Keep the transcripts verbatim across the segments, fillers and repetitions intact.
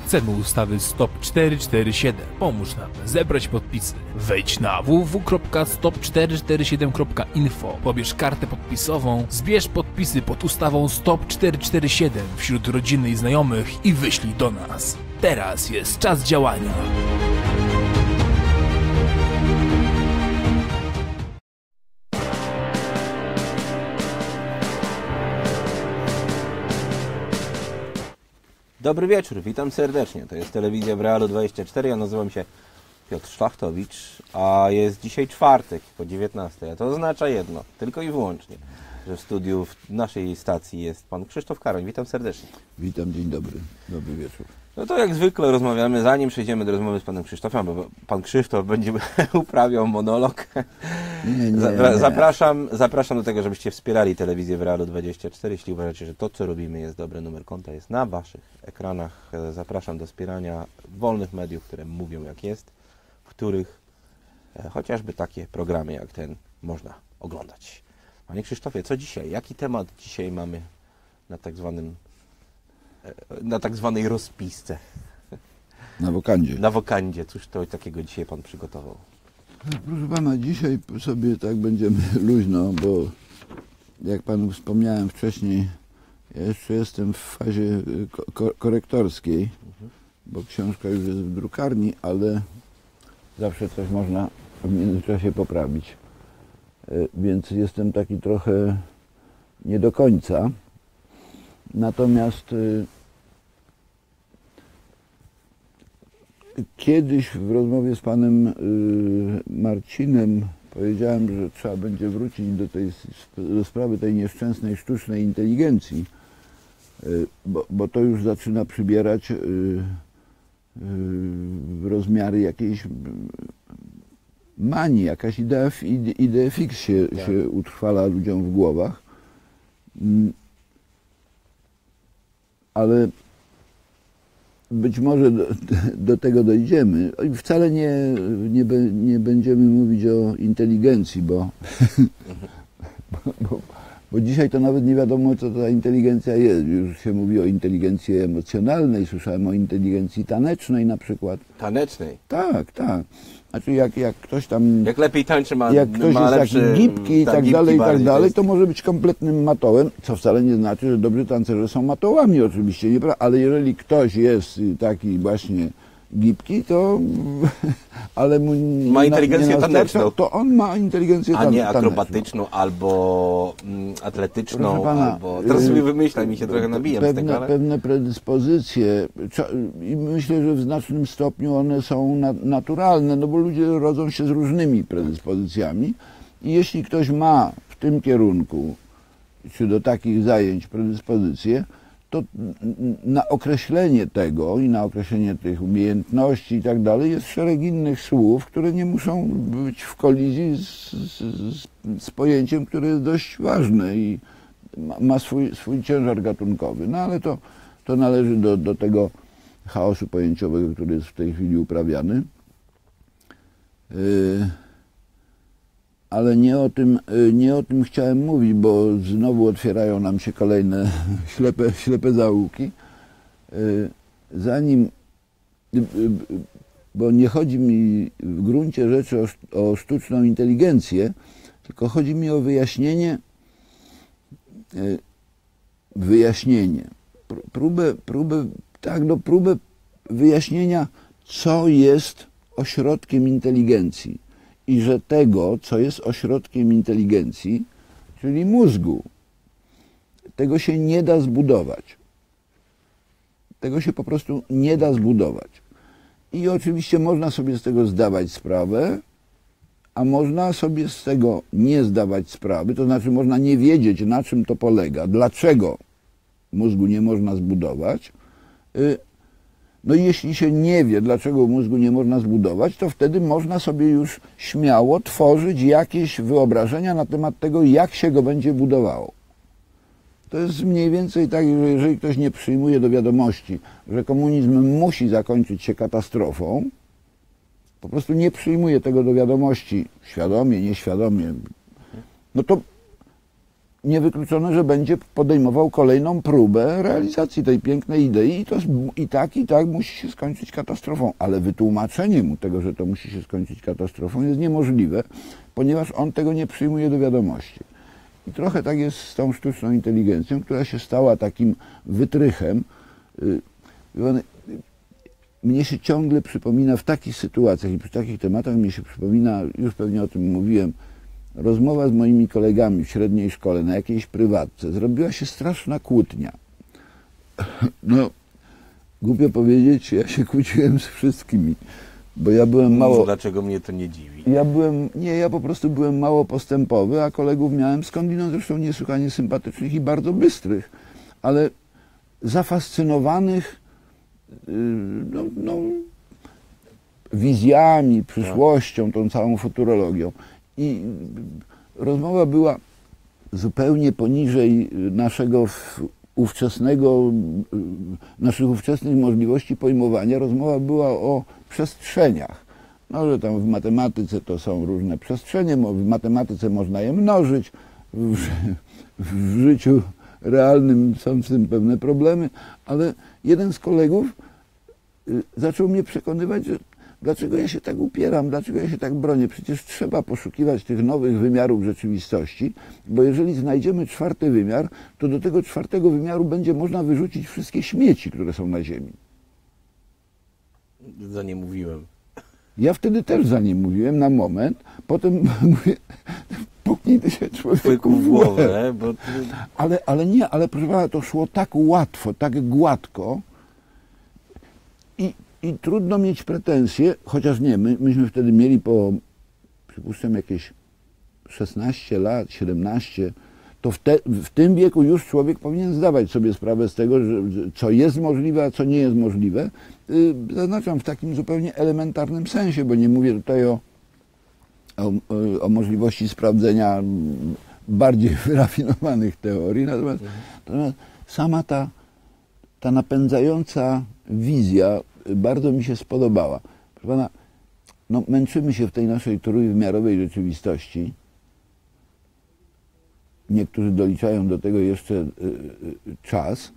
Chcemy ustawy Stop cztery cztery siedem. Pomóż nam zebrać podpisy. Wejdź na w w w kropka stop cztery cztery siedem kropka info. Pobierz kartę podpisową, zbierz podpisy pod ustawą Stop cztery cztery siedem wśród rodziny i znajomych i wyślij do nas. Teraz jest czas działania. Dobry wieczór, witam serdecznie. To jest Telewizja w Realu dwadzieścia cztery. Ja nazywam się Piotr Szlachtowicz, a jest dzisiaj czwartek po dziewiętnastej. A to oznacza jedno, tylko i wyłącznie, że w studiu w naszej stacji jest pan Krzysztof Karoń. Witam serdecznie. Witam, dzień dobry. Dobry wieczór. No to jak zwykle rozmawiamy, zanim przejdziemy do rozmowy z panem Krzysztofem, bo pan Krzysztof będzie uprawiał monolog. Nie, nie, nie. Zapraszam, zapraszam do tego, żebyście wspierali Telewizję w Realu dwadzieścia cztery. Jeśli uważacie, że to, co robimy, jest dobre, numer konta jest na waszych ekranach. Zapraszam do wspierania wolnych mediów, które mówią jak jest, w których chociażby takie programy jak ten można oglądać. Panie Krzysztofie, co dzisiaj? Jaki temat dzisiaj mamy na tak zwanym na tak zwanej rozpisce? Na wokandzie. Na wokandzie. Cóż to takiego dzisiaj pan przygotował? Proszę pana, dzisiaj sobie tak będziemy luźno, bo jak panu wspomniałem wcześniej, ja jeszcze jestem w fazie ko korektorskiej, mhm. bo książka już jest w drukarni, ale zawsze coś można w międzyczasie poprawić. Więc jestem taki trochę nie do końca. Natomiast kiedyś w rozmowie z panem Marcinem powiedziałem, że trzeba będzie wrócić do tej do sprawy tej nieszczęsnej sztucznej inteligencji, bo, bo to już zaczyna przybierać rozmiary jakiejś manii, jakaś idea, idea fix się, tak. się utrwala ludziom w głowach. Ale być może do, do tego dojdziemy. I wcale nie, nie, nie będziemy mówić o inteligencji, bo, bo, bo, bo dzisiaj to nawet nie wiadomo, co ta inteligencja jest. Już się mówi o inteligencji emocjonalnej, słyszałem o inteligencji tanecznej na przykład. Tanecznej? Tak, tak. Znaczy jak, jak ktoś tam... Jak lepiej tańczy, ma Jak ktoś ma jest lepszy, taki gibki i tak, tak dalej, i tak dalej, jest... to może być kompletnym matołem, co wcale nie znaczy, że dobrzy tancerze są matołami oczywiście, nie, ale jeżeli ktoś jest taki właśnie gibki, to... ale mu ma inteligencję nie taneczną. To on ma inteligencję taneczną. A nie akrobatyczną, albo mm, atletyczną, pana, albo... Teraz sobie wymyślam, mi się trochę nabijam pewne, z tego, ale... Pewne predyspozycje i myślę, że w znacznym stopniu one są na, naturalne, no bo ludzie rodzą się z różnymi predyspozycjami i jeśli ktoś ma w tym kierunku, czy do takich zajęć predyspozycje, to na określenie tego i na określenie tych umiejętności i tak dalej jest szereg innych słów, które nie muszą być w kolizji z, z, z pojęciem, które jest dość ważne i ma, ma swój, swój ciężar gatunkowy. No ale to, to należy do, do tego chaosu pojęciowego, który jest w tej chwili uprawiany. Yy. Ale nie o tym, nie o tym chciałem mówić, bo znowu otwierają nam się kolejne ślepe, ślepe zaułki. Zanim, bo nie chodzi mi w gruncie rzeczy o, o sztuczną inteligencję, tylko chodzi mi o wyjaśnienie, wyjaśnienie, próbę, próbę, tak, no próbę wyjaśnienia, co jest ośrodkiem inteligencji. I że tego, co jest ośrodkiem inteligencji, czyli mózgu, tego się nie da zbudować. Tego się po prostu nie da zbudować. I oczywiście można sobie z tego zdawać sprawę, a można sobie z tego nie zdawać sprawy, to znaczy można nie wiedzieć, na czym to polega, dlaczego mózgu nie można zbudować. No i jeśli się nie wie, dlaczego mózgu nie można zbudować, to wtedy można sobie już śmiało tworzyć jakieś wyobrażenia na temat tego, jak się go będzie budowało. To jest mniej więcej tak, że jeżeli ktoś nie przyjmuje do wiadomości, że komunizm musi zakończyć się katastrofą, po prostu nie przyjmuje tego do wiadomości, świadomie, nieświadomie, no to niewykluczone, że będzie podejmował kolejną próbę realizacji tej pięknej idei i, to, i tak, i tak musi się skończyć katastrofą. Ale wytłumaczenie mu tego, że to musi się skończyć katastrofą, jest niemożliwe, ponieważ on tego nie przyjmuje do wiadomości. I trochę tak jest z tą sztuczną inteligencją, która się stała takim wytrychem. Mnie się ciągle przypomina w takich sytuacjach i przy takich tematach mi się przypomina, już pewnie o tym mówiłem, rozmowa z moimi kolegami w średniej szkole na jakiejś prywatce. Zrobiła się straszna kłótnia. No, głupio powiedzieć, ja się kłóciłem z wszystkimi, bo ja byłem mało... Dlaczego mnie to nie dziwi? Ja byłem, nie, ja po prostu byłem mało postępowy, a kolegów miałem skądinąd zresztą niesłychanie sympatycznych i bardzo bystrych, ale zafascynowanych no, no, wizjami, przyszłością, tą całą futurologią. I rozmowa była zupełnie poniżej naszego ówczesnego, naszych ówczesnych możliwości pojmowania. Rozmowa była o przestrzeniach. No, że tam w matematyce to są różne przestrzenie, w matematyce można je mnożyć, w, w życiu realnym są z tym pewne problemy, ale jeden z kolegów zaczął mnie przekonywać, że dlaczego ja się tak upieram, dlaczego ja się tak bronię. Przecież trzeba poszukiwać tych nowych wymiarów rzeczywistości, bo jeżeli znajdziemy czwarty wymiar, to do tego czwartego wymiaru będzie można wyrzucić wszystkie śmieci, które są na Ziemi. Za nie mówiłem. Ja wtedy też za nie mówiłem na moment, potem mówię, puknij ty się człowieku w głowę. Bo... Ale, ale nie, ale proszę pana, to szło tak łatwo, tak gładko i, i trudno mieć pretensje, chociaż nie, my, myśmy wtedy mieli po, przypuszczam, jakieś szesnaście lat, siedemnaście, to w, te, w tym wieku już człowiek powinien zdawać sobie sprawę z tego, że, co jest możliwe, a co nie jest możliwe. Zaznaczam w takim zupełnie elementarnym sensie, bo nie mówię tutaj o, o, o możliwości sprawdzenia bardziej wyrafinowanych teorii, natomiast, natomiast sama ta, ta napędzająca wizja bardzo mi się spodobała. Proszę pana, no, męczymy się w tej naszej trójwymiarowej rzeczywistości. Niektórzy doliczają do tego jeszcze y, y, czas.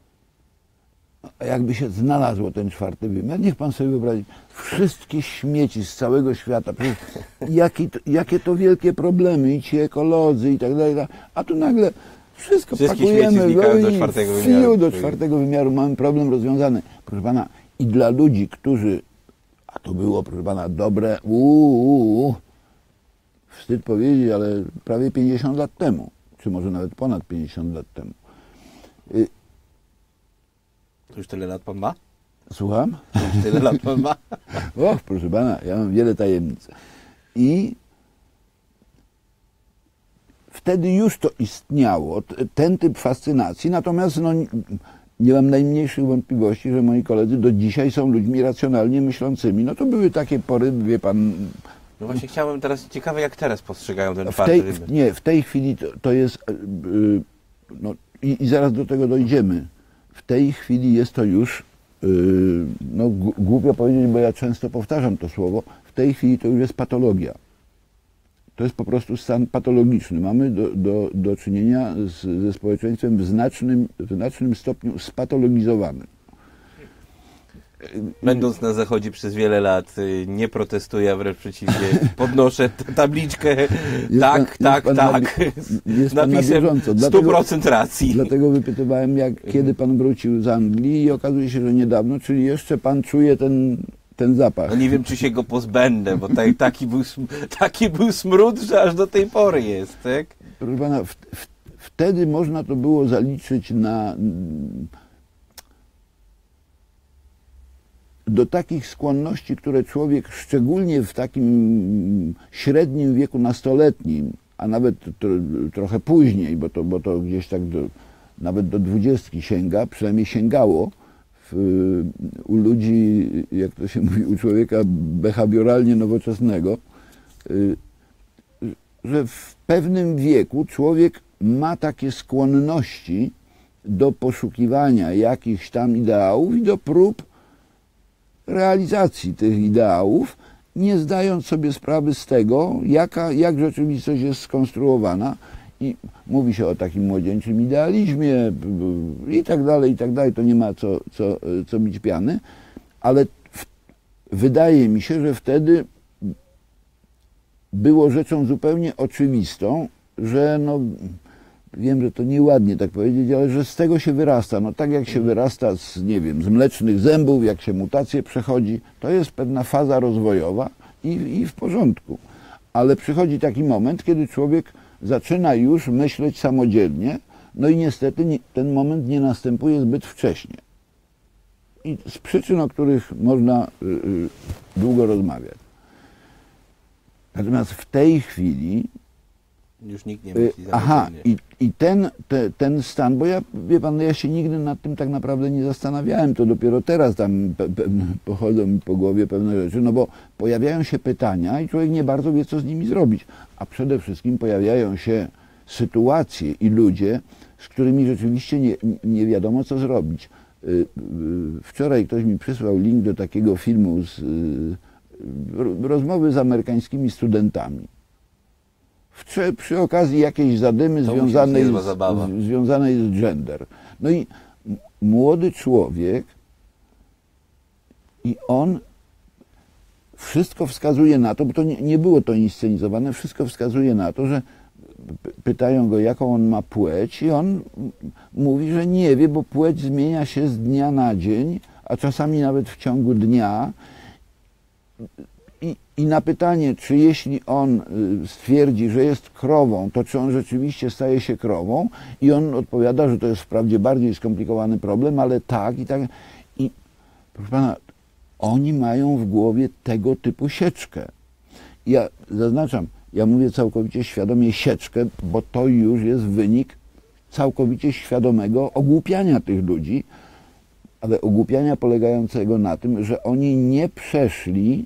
A jakby się znalazło ten czwarty wymiar, niech pan sobie wyobrazi, wszystkie śmieci z całego świata, jakie to, jakie to wielkie problemy, i ci ekolodzy i tak dalej, a tu nagle wszystko Wszystkie pakujemy do czwartego i wymiaru. do czwartego wymiaru, mamy problem rozwiązany. Proszę pana, i dla ludzi, którzy, a to było, proszę pana, dobre, uuu, wstyd powiedzieć, ale prawie pięćdziesiąt lat temu, czy może nawet ponad pięćdziesiąt lat temu. To już tyle lat pan ma? Słucham? To już tyle lat pan ma? Och, proszę pana, ja mam wiele tajemnic. I wtedy już to istniało, ten typ fascynacji, natomiast no, nie mam najmniejszych wątpliwości, że moi koledzy do dzisiaj są ludźmi racjonalnie myślącymi. No to były takie pory, wie pan... No właśnie chciałem teraz, ciekawe jak teraz postrzegają ten w czwarty tej, wymiar. Nie, w tej chwili to, to jest, yy, no i, i zaraz do tego dojdziemy. W tej chwili jest to już, yy, no głupio powiedzieć, bo ja często powtarzam to słowo, w tej chwili to już jest patologia. To jest po prostu stan patologiczny. Mamy do, do, do czynienia z, ze społeczeństwem w znacznym, w znacznym stopniu spatologizowanym. Będąc na Zachodzie przez wiele lat, nie protestuję, a wręcz przeciwnie, podnoszę tabliczkę, jest tak, pan, tak, pan tak, na, jest z napisem sto procent racji. Dlatego wypytywałem, jak, kiedy pan wrócił z Anglii i okazuje się, że niedawno, czyli jeszcze pan czuje ten, ten zapach. No nie wiem, czy się go pozbędę, bo tak, taki, był, taki był smród, że aż do tej pory jest, tak? Proszę pana, w, w, wtedy można to było zaliczyć na... do takich skłonności, które człowiek szczególnie w takim średnim wieku nastoletnim, a nawet tro, trochę później, bo to, bo to gdzieś tak do, nawet do dwudziestki sięga, przynajmniej sięgało w, u ludzi, jak to się mówi, u człowieka behawioralnie nowoczesnego, że w pewnym wieku człowiek ma takie skłonności do poszukiwania jakichś tam ideałów i do prób realizacji tych ideałów, nie zdając sobie sprawy z tego, jaka, jak rzeczywistość jest skonstruowana I mówi się o takim młodzieńczym idealizmie i tak dalej, i tak dalej. To nie ma co, co, co bić piany, ale w, wydaje mi się, że wtedy było rzeczą zupełnie oczywistą, że no, wiem, że to nieładnie tak powiedzieć, ale że z tego się wyrasta. No tak jak się wyrasta z, nie wiem, z mlecznych zębów, jak się mutacje przechodzi, to jest pewna faza rozwojowa i, i w porządku. Ale przychodzi taki moment, kiedy człowiek zaczyna już myśleć samodzielnie, no i niestety nie, ten moment nie następuje zbyt wcześnie. I z przyczyn, o których można y, y, długo rozmawiać. Natomiast w tej chwili Już nikt nie myśli y, aha, samodzielnie. i, i ten, te, ten stan, bo ja, wie pan, ja się nigdy nad tym tak naprawdę nie zastanawiałem, to dopiero teraz tam pe, pe, pochodzą mi po głowie pewne rzeczy, no bo pojawiają się pytania i człowiek nie bardzo wie, co z nimi zrobić, a przede wszystkim pojawiają się sytuacje i ludzie, z którymi rzeczywiście nie, nie wiadomo, co zrobić. Y, y, wczoraj ktoś mi przysłał link do takiego filmu z y, rozmowy z amerykańskimi studentami. W, przy okazji jakiejś zadymy związanej z, z, związanej z gender. No i młody człowiek i on wszystko wskazuje na to, bo to nie, nie było to inscenizowane, wszystko wskazuje na to, że pytają go, jaką on ma płeć i on mówi, że nie wie, bo płeć zmienia się z dnia na dzień, a czasami nawet w ciągu dnia. I, I na pytanie, czy jeśli on stwierdzi, że jest krową, to czy on rzeczywiście staje się krową? I on odpowiada, że to jest wprawdzie bardziej skomplikowany problem, ale tak i tak. I proszę pana, oni mają w głowie tego typu sieczkę. Ja zaznaczam, ja mówię całkowicie świadomie sieczkę, bo to już jest wynik całkowicie świadomego ogłupiania tych ludzi, ale ogłupiania polegającego na tym, że oni nie przeszli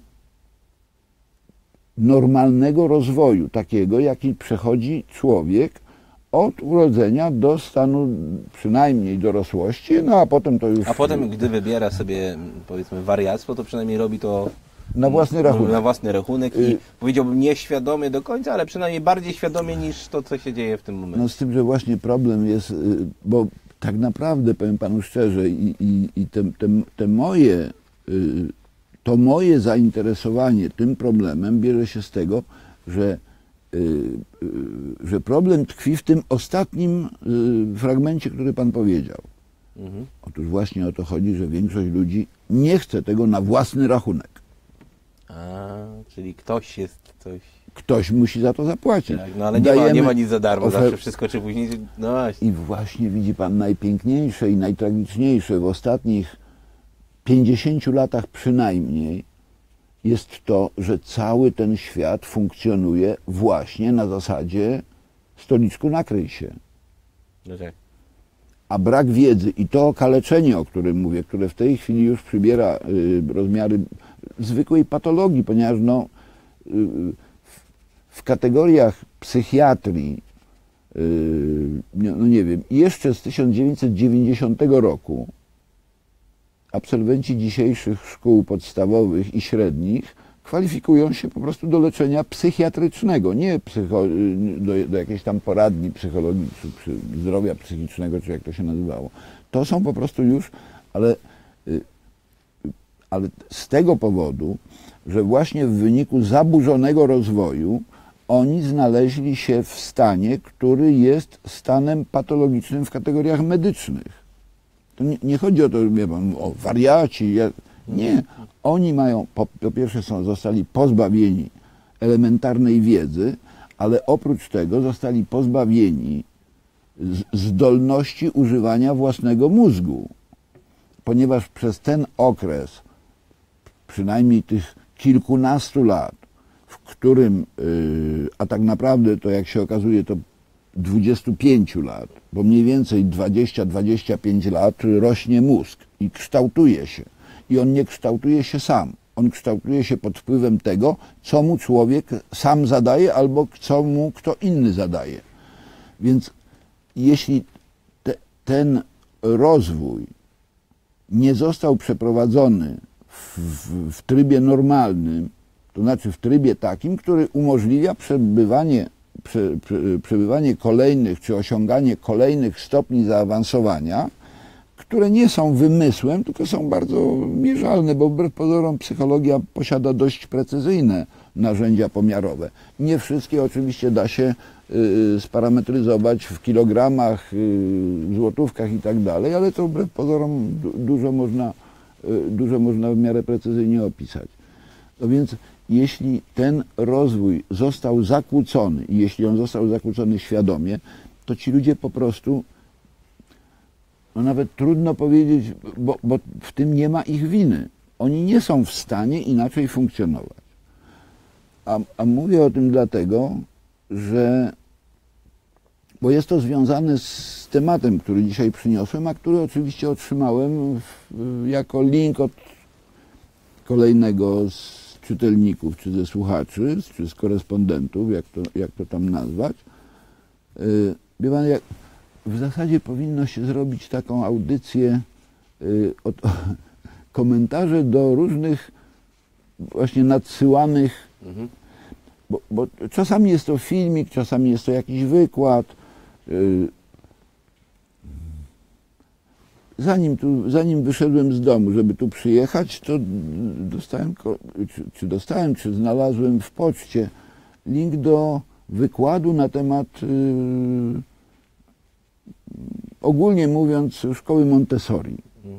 normalnego rozwoju, takiego, jaki przechodzi człowiek od urodzenia do stanu przynajmniej dorosłości, no a potem to już... A potem, gdy wybiera sobie, powiedzmy, wariactwo, to przynajmniej robi to na własny rachunek. Na własny rachunek i y powiedziałbym nieświadomie do końca, ale przynajmniej bardziej świadomie niż to, co się dzieje w tym momencie. No z tym, że właśnie problem jest, bo tak naprawdę, powiem panu szczerze, i, i, i te, te, te moje... To moje zainteresowanie tym problemem bierze się z tego, że, yy, yy, że problem tkwi w tym ostatnim yy, fragmencie, który pan powiedział. Mhm. Otóż właśnie o to chodzi, że większość ludzi nie chce tego na własny rachunek. A, czyli ktoś jest coś... Ktoś musi za to zapłacić. Tak, no ale nie ma, nie ma nic za darmo, ofer... zawsze wszystko czy później... No właśnie. I właśnie widzi pan najpiękniejsze i najtragiczniejsze w ostatnich pięćdziesięciu latach przynajmniej jest to, że cały ten świat funkcjonuje właśnie na zasadzie stoliczku nakryj się. No tak. A brak wiedzy i to okaleczenie, o którym mówię, które w tej chwili już przybiera y, rozmiary zwykłej patologii, ponieważ no, y, w, w kategoriach psychiatrii, y, no nie wiem, jeszcze z tysiąc dziewięćset dziewięćdziesiątego roku absolwenci dzisiejszych szkół podstawowych i średnich kwalifikują się po prostu do leczenia psychiatrycznego, nie psycho, do, do jakiejś tam poradni psychologii, czy, czy zdrowia psychicznego, czy jak to się nazywało. To są po prostu już, ale, ale z tego powodu, że właśnie w wyniku zaburzonego rozwoju oni znaleźli się w stanie, który jest stanem patologicznym w kategoriach medycznych. To nie, nie chodzi o to, że pan, o wariaci. Ja, nie. Oni mają, po, po pierwsze są, zostali pozbawieni elementarnej wiedzy, ale oprócz tego zostali pozbawieni z, zdolności używania własnego mózgu. Ponieważ przez ten okres, przynajmniej tych kilkunastu lat, w którym, yy, a tak naprawdę to jak się okazuje, to dwudziestu pięciu lat, bo mniej więcej dwadzieścia do dwudziestu pięciu lat rośnie mózg i kształtuje się. I on nie kształtuje się sam. On kształtuje się pod wpływem tego, co mu człowiek sam zadaje albo co mu kto inny zadaje. Więc jeśli te, ten rozwój nie został przeprowadzony w, w, w trybie normalnym, to znaczy w trybie takim, który umożliwia przebywanie prze, prze, przebywanie kolejnych, czy osiąganie kolejnych stopni zaawansowania, które nie są wymysłem, tylko są bardzo mierzalne, bo wbrew pozorom psychologia posiada dość precyzyjne narzędzia pomiarowe. Nie wszystkie oczywiście da się y, sparametryzować w kilogramach, y, złotówkach i tak dalej, ale to wbrew pozorom du, dużo można, y, dużo można w miarę precyzyjnie opisać. No więc jeśli ten rozwój został zakłócony i jeśli on został zakłócony świadomie, to ci ludzie po prostu, no nawet trudno powiedzieć, bo, bo w tym nie ma ich winy. Oni nie są w stanie inaczej funkcjonować. A, a mówię o tym dlatego, że, bo jest to związane z tematem, który dzisiaj przyniosłem, a który oczywiście otrzymałem w, jako link od kolejnego z czytelników, czy ze słuchaczy, czy z korespondentów, jak to, jak to tam nazwać. Yy, wie pan, jak, w zasadzie powinno się zrobić taką audycję, yy, od, komentarze do różnych właśnie nadsyłanych, mhm. bo, bo czasami jest to filmik, czasami jest to jakiś wykład. Yy, Zanim, tu, zanim wyszedłem z domu, żeby tu przyjechać, to dostałem, czy, czy dostałem, czy znalazłem w poczcie link do wykładu na temat, yy, ogólnie mówiąc, szkoły Montessori.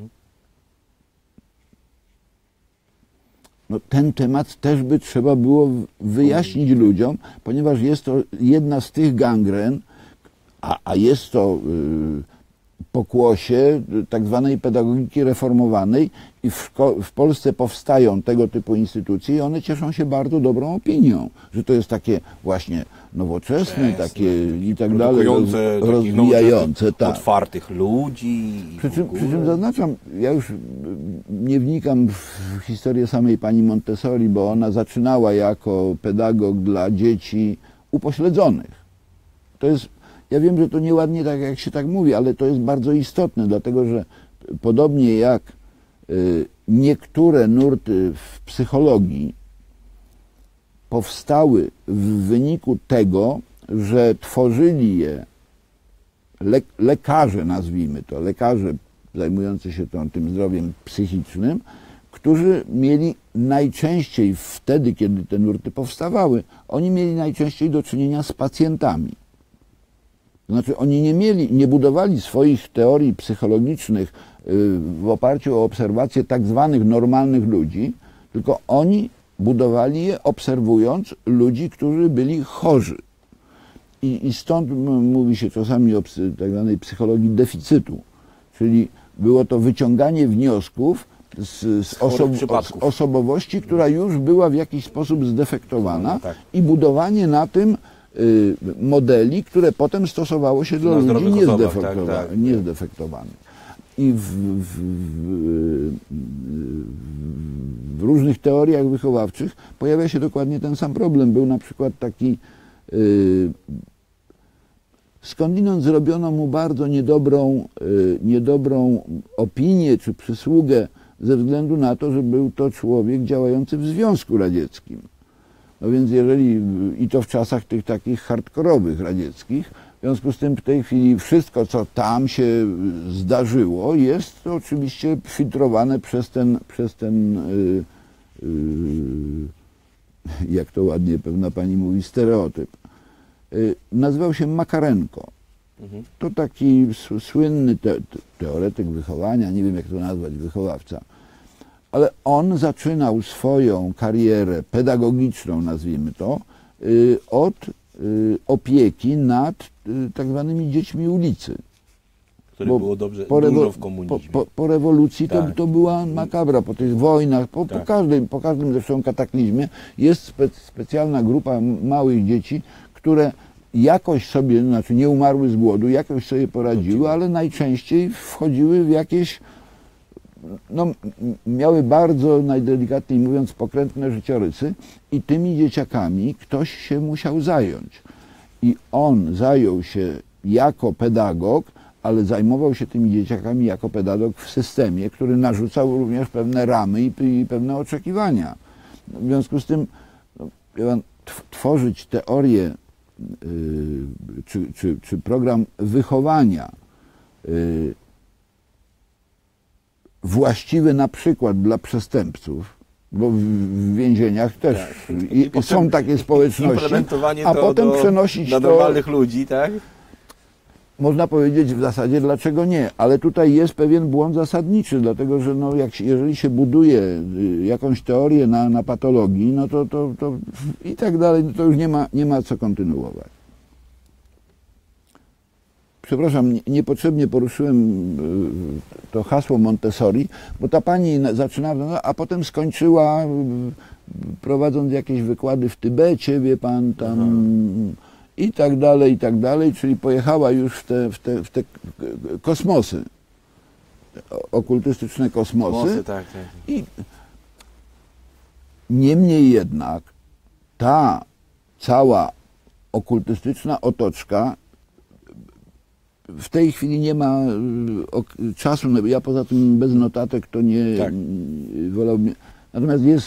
No, ten temat też by trzeba było wyjaśnić ludziom, ponieważ jest to jedna z tych gangren, a, a jest to yy, pokłosie tak zwanej pedagogiki reformowanej i w, w Polsce powstają tego typu instytucje i one cieszą się bardzo dobrą opinią, że to jest takie właśnie nowoczesne, Czesne, takie i tak dalej, roz, rozwijające, tak. Otwartych ludzi. Przy czym, przy czym zaznaczam, ja już nie wnikam w historię samej pani Montessori, bo ona zaczynała jako pedagog dla dzieci upośledzonych. To jest Ja wiem, że to nieładnie tak, jak się tak mówi, ale to jest bardzo istotne, dlatego że podobnie jak y, niektóre nurty w psychologii powstały w wyniku tego, że tworzyli je le, lekarze, nazwijmy to, lekarze zajmujący się tą, tym zdrowiem psychicznym, którzy mieli najczęściej wtedy, kiedy te nurty powstawały, oni mieli najczęściej do czynienia z pacjentami. Znaczy oni nie mieli, nie budowali swoich teorii psychologicznych w oparciu o obserwacje tak zwanych normalnych ludzi, tylko oni budowali je obserwując ludzi, którzy byli chorzy. I, i stąd mówi się czasami o tak zwanej psychologii deficytu, czyli było to wyciąganie wniosków z, z, oso z osobowości, która już była w jakiś sposób zdefektowana, tak. I budowanie na tym modeli, które potem stosowało się do ludzi niezdefektowanych. Tak, tak. niezdefektowanych. I w, w, w, w różnych teoriach wychowawczych pojawia się dokładnie ten sam problem. Był na przykład taki, yy, skądinąd zrobiono mu bardzo niedobrą, yy, niedobrą opinię czy przysługę ze względu na to, że był to człowiek działający w Związku Radzieckim. No więc jeżeli, i to w czasach tych takich hardkorowych radzieckich, w związku z tym w tej chwili wszystko, co tam się zdarzyło, jest oczywiście filtrowane przez ten, przez ten yy, yy, jak to ładnie pewna pani mówi, stereotyp. Yy, nazywał się Makarenko. Mhm. To taki słynny te, teoretyk wychowania, nie wiem jak to nazwać, wychowawca. Ale on zaczynał swoją karierę pedagogiczną, nazwijmy to, od opieki nad tak zwanymi dziećmi ulicy. Które Bo było dobrze, po dużo w komunizmie. Po, po, po rewolucji tak. to, to była makabra, po tych wojnach, po, tak. po, każdym, po każdym zresztą kataklizmie jest spe, specjalna grupa małych dzieci, które jakoś sobie, znaczy nie umarły z głodu, jakoś sobie poradziły, ale najczęściej wchodziły w jakieś, no, miały bardzo, najdelikatniej mówiąc, pokrętne życiorysy i tymi dzieciakami ktoś się musiał zająć. I on zajął się jako pedagog, ale zajmował się tymi dzieciakami jako pedagog w systemie, który narzucał również pewne ramy i, i pewne oczekiwania. W związku z tym no, tworzyć teorię czy, czy, czy program wychowania właściwy na przykład dla przestępców, bo w, w więzieniach też tak. i, I potem są takie społeczności, a to potem do, przenosić do to... normalnych ludzi, tak? Można powiedzieć w zasadzie dlaczego nie, ale tutaj jest pewien błąd zasadniczy, dlatego że no jak, jeżeli się buduje jakąś teorię na, na patologii, no to, to, to i tak dalej, no to już nie ma, nie ma co kontynuować. Przepraszam, niepotrzebnie poruszyłem to hasło Montessori, bo ta pani zaczynała, a potem skończyła prowadząc jakieś wykłady w Tybecie, wie pan, tam Aha. i tak dalej, i tak dalej, czyli pojechała już w te, w te, w te kosmosy, okultystyczne kosmosy. Kosmosy, tak, tak. I niemniej jednak ta cała okultystyczna otoczka w tej chwili nie ma czasu, ja poza tym bez notatek to nie tak. wolałbym. Natomiast jest,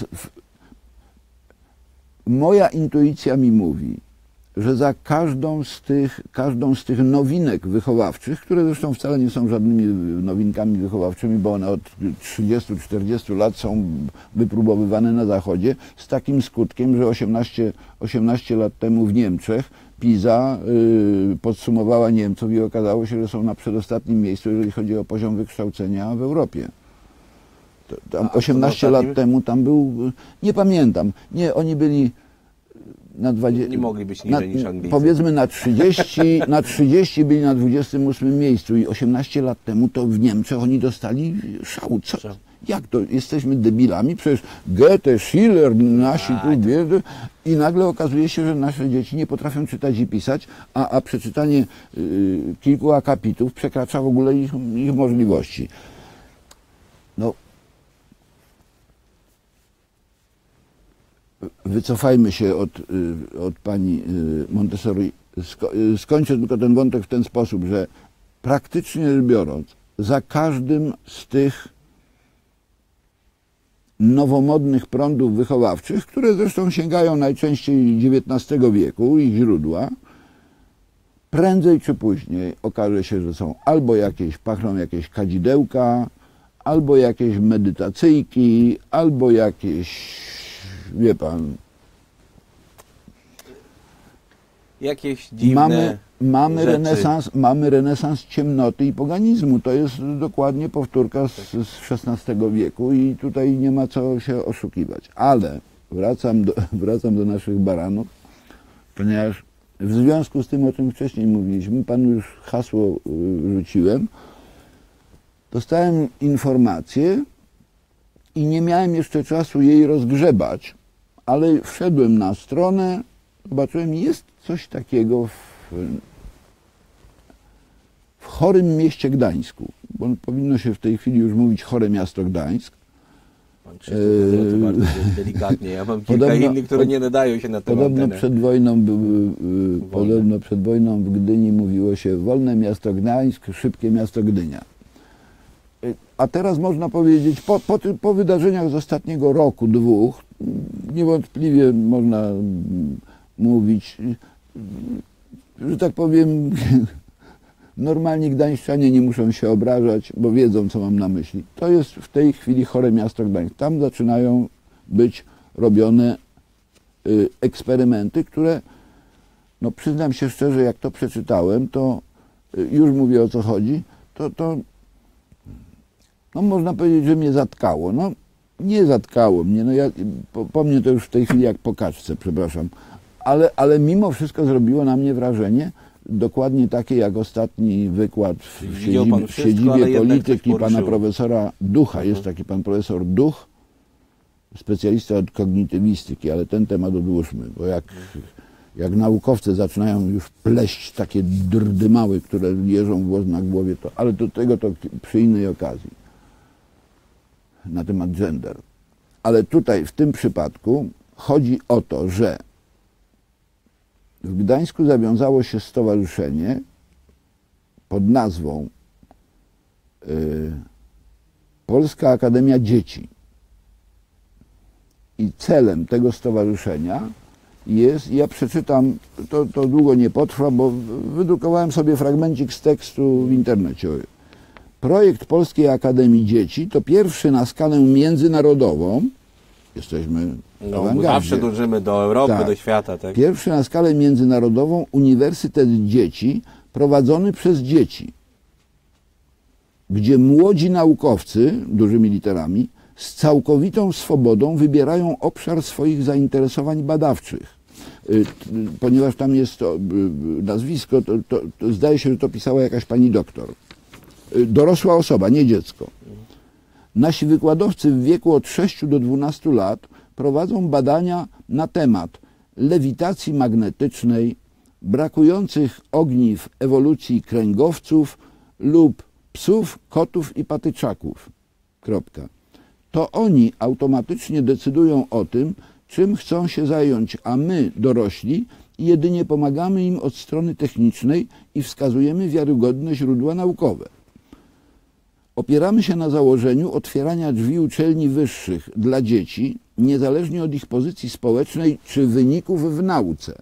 moja intuicja mi mówi, że za każdą z tych, każdą z tych nowinek wychowawczych, które zresztą wcale nie są żadnymi nowinkami wychowawczymi, bo one od trzydziestu czterdziestu lat są wypróbowywane na Zachodzie, z takim skutkiem, że osiemnaście, osiemnaście lat temu w Niemczech PISA y, podsumowała Niemców i okazało się, że są na przedostatnim miejscu, jeżeli chodzi o poziom wykształcenia w Europie. To, tam osiemnaście lat temu tam był, nie pamiętam, nie, oni byli na dwadzieścia, nie mogli być niżej na, niż Anglicy. Powiedzmy na trzydzieści, na trzydzieści byli na dwudziestym ósmym miejscu i osiemnaście lat temu to w Niemczech oni dostali szału. Co? Jak to? Jesteśmy debilami? Przecież Goethe, Schiller, nasi tu wiedzą i nagle okazuje się, że nasze dzieci nie potrafią czytać i pisać, a, a przeczytanie y, kilku akapitów przekracza w ogóle ich, ich możliwości. No, wycofajmy się od, od pani Montessori. Skończę tylko ten wątek w ten sposób, że praktycznie rzecz biorąc, za każdym z tych nowomodnych prądów wychowawczych, które zresztą sięgają najczęściej dziewiętnastego wieku, ich źródła, prędzej czy później okaże się, że są albo jakieś, pachną jakieś kadzidełka, albo jakieś medytacyjki, albo jakieś, wie pan, jakieś dziwne mamy, mamy rzeczy. renesans, mamy renesans ciemnoty i poganizmu. To jest dokładnie powtórka z, z szesnastego wieku i tutaj nie ma co się oszukiwać. Ale wracam do, wracam do naszych baranów, ponieważ w związku z tym, o czym wcześniej mówiliśmy, panu już hasło rzuciłem, dostałem informację i nie miałem jeszcze czasu jej rozgrzebać, ale wszedłem na stronę, zobaczyłem, jest coś takiego w, w chorym mieście Gdańsku, bo powinno się w tej chwili już mówić chore miasto Gdańsk. Pan Krzysztof nazywa to bardzo delikatnie. Ja mam kilka podobno, innych, które nie nadają się na temat. Podobno przed wojną, był, podobno przed wojną w Gdyni mówiło się wolne miasto Gdańsk, szybkie miasto Gdynia. A teraz można powiedzieć, po, po, po wydarzeniach z ostatniego roku, dwóch, niewątpliwie można mówić, że tak powiem, normalni gdańszczanie nie muszą się obrażać, bo wiedzą, co mam na myśli. To jest w tej chwili chore miasto Gdańsk. Tam zaczynają być robione y, eksperymenty, które, no przyznam się szczerze, jak to przeczytałem, to y, już mówię, o co chodzi, to, to no można powiedzieć, że mnie zatkało. No nie zatkało mnie, no ja, po, po mnie to już w tej chwili jak po kaczce, przepraszam. Ale, ale mimo wszystko zrobiło na mnie wrażenie dokładnie takie jak ostatni wykład w siedzibie, w siedzibie polityki pana profesora Ducha. Jest taki pan profesor Duch, specjalista od kognitywistyki, ale ten temat odłóżmy, bo jak, jak naukowcy zaczynają już pleść takie drdymały, które jeżą włos na głowie, to, ale do tego to przy innej okazji, na temat gender. Ale tutaj w tym przypadku chodzi o to, że w Gdańsku zawiązało się stowarzyszenie pod nazwą y, Polska Akademia Dzieci. I celem tego stowarzyszenia jest, ja przeczytam, to, to długo nie potrwa, bo wydrukowałem sobie fragmencik z tekstu w internecie. Projekt Polskiej Akademii Dzieci to pierwszy na skalę międzynarodową, jesteśmy w No, awangardzie. zawsze dążymy do Europy, Tak. do świata. Tak? Pierwszy na skalę międzynarodową Uniwersytet Dzieci prowadzony przez dzieci, gdzie młodzi naukowcy, dużymi literami, z całkowitą swobodą wybierają obszar swoich zainteresowań badawczych. Y, t- Ponieważ tam jest to y, y, nazwisko, to, to, to zdaje się, że to pisała jakaś pani doktor. Y, Dorosła osoba, nie dziecko. Nasi wykładowcy w wieku od sześciu do dwunastu lat prowadzą badania na temat lewitacji magnetycznej, brakujących ogniw ewolucji kręgowców lub psów, kotów i patyczaków. Kropka. To oni automatycznie decydują o tym, czym chcą się zająć, a my, dorośli, jedynie pomagamy im od strony technicznej i wskazujemy wiarygodne źródła naukowe. Opieramy się na założeniu otwierania drzwi uczelni wyższych dla dzieci, niezależnie od ich pozycji społecznej czy wyników w nauce.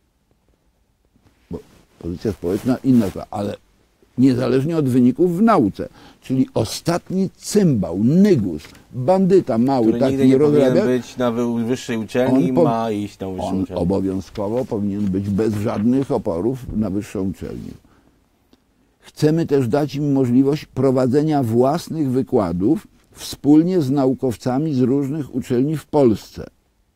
Bo pozycja społeczna inna, ale niezależnie od wyników w nauce. Czyli ostatni cymbał, nygus, bandyta mały, Który taki nigdy nie powinien rozrabia, być na wy- wyższej uczelni, On po- ma iść na wyższą on uczelnię. obowiązkowo powinien być bez żadnych oporów na wyższą uczelnię. Chcemy też dać im możliwość prowadzenia własnych wykładów wspólnie z naukowcami z różnych uczelni w Polsce.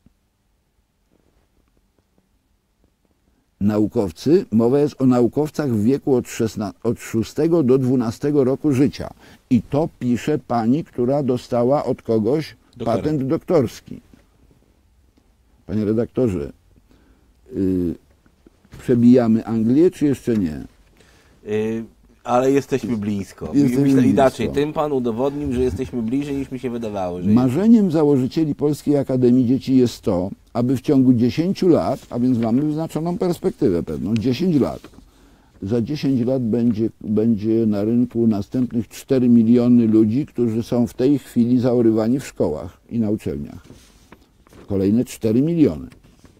Naukowcy, mowa jest o naukowcach w wieku od, szesnastego, od szóstego do dwunastego roku życia. I to pisze pani, która dostała od kogoś Doktora. patent doktorski. Panie redaktorze, yy, przebijamy Anglię, czy jeszcze nie? Y, ale jesteśmy blisko. Jesteśmy Myślę blisko. inaczej. Tym pan udowodnił, że jesteśmy bliżej niż mi się wydawało. Że Marzeniem założycieli Polskiej Akademii Dzieci jest to, aby w ciągu dziesięciu lat, a więc mamy wyznaczoną perspektywę pewną, dziesięć lat, za dziesięć lat będzie, będzie na rynku następnych cztery miliony ludzi, którzy są w tej chwili zaorywani w szkołach i na uczelniach. Kolejne cztery miliony.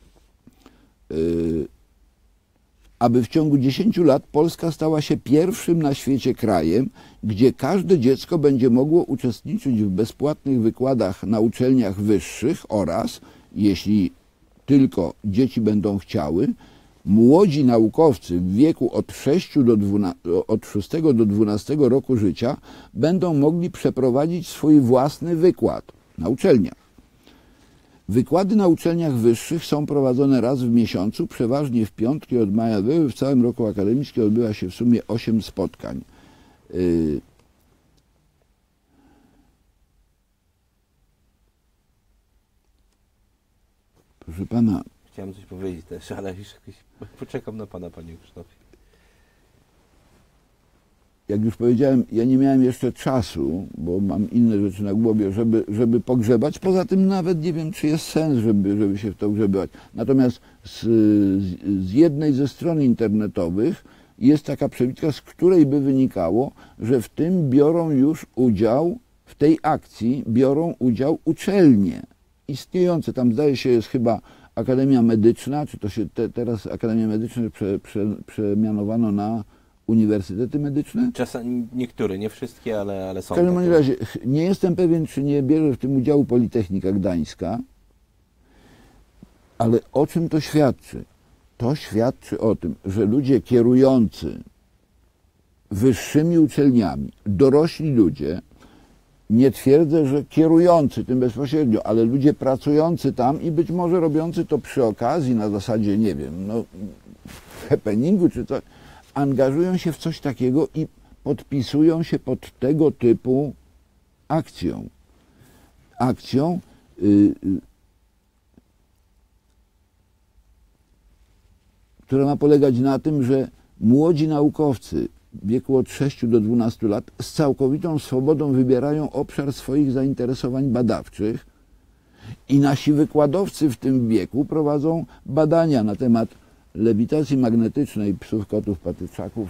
Yy, aby w ciągu dziesięciu lat Polska stała się pierwszym na świecie krajem, gdzie każde dziecko będzie mogło uczestniczyć w bezpłatnych wykładach na uczelniach wyższych oraz, jeśli tylko dzieci będą chciały, młodzi naukowcy w wieku od, sześciu do dwunastego, od szóstego do dwunastego roku życia będą mogli przeprowadzić swój własny wykład na uczelniach. Wykłady na uczelniach wyższych są prowadzone raz w miesiącu, przeważnie w piątki od maja. W całym roku akademickim odbywa się w sumie osiem spotkań. Yy. Proszę pana, Chciałem coś powiedzieć też, ale już jakoś poczekam na pana, panie Krzysztofie. jak już powiedziałem, ja nie miałem jeszcze czasu, bo mam inne rzeczy na głowie, żeby, żeby pogrzebać. Poza tym nawet nie wiem, czy jest sens, żeby, żeby się w to grzebać. Natomiast z, z jednej ze stron internetowych jest taka przebitka, z której by wynikało, że w tym biorą już udział, w tej akcji biorą udział uczelnie istniejące. Tam zdaje się jest chyba Akademia Medyczna, czy to się te, teraz Akademia Medyczna prze, prze, przemianowano na uniwersytety medyczne? Czasami niektóre, nie wszystkie, ale, ale są. W każdym takie. razie nie jestem pewien, czy nie bierze w tym udziału Politechnika Gdańska, ale o czym to świadczy? To świadczy o tym, że ludzie kierujący wyższymi uczelniami, dorośli ludzie, nie twierdzę, że kierujący tym bezpośrednio, ale ludzie pracujący tam i być może robiący to przy okazji na zasadzie, nie wiem, no, happeningu czy coś, angażują się w coś takiego i podpisują się pod tego typu akcją. Akcją, yy, yy, która ma polegać na tym, że młodzi naukowcy w wieku od sześciu do dwunastu lat z całkowitą swobodą wybierają obszar swoich zainteresowań badawczych i nasi wykładowcy w tym wieku prowadzą badania na temat lewitacji magnetycznej psów, kotów, patyczaków.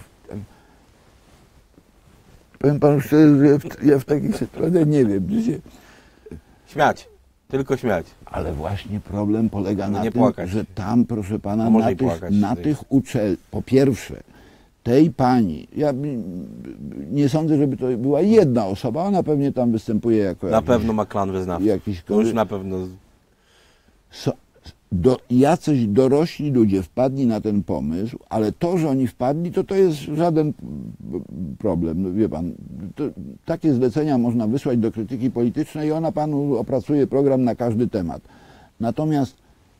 Powiem panu szczerze, że ja w, ja w takich sytuacjach nie wiem, czy się... Śmiać. Tylko śmiać. Ale właśnie problem polega na nie tym, płakać. że tam, proszę pana, A może na i tych, płakać, na to tych uczelniach, po pierwsze, tej pani, ja nie sądzę, żeby to była jedna osoba, ona pewnie tam występuje jako Na jakiś, pewno ma klan wyznawców. jakiś To już na pewno... so, do, jacyś dorośli ludzie wpadli na ten pomysł, ale to, że oni wpadli, to to jest żaden problem. No, wie pan, to, takie zlecenia można wysłać do krytyki politycznej i ona panu opracuje program na każdy temat. Natomiast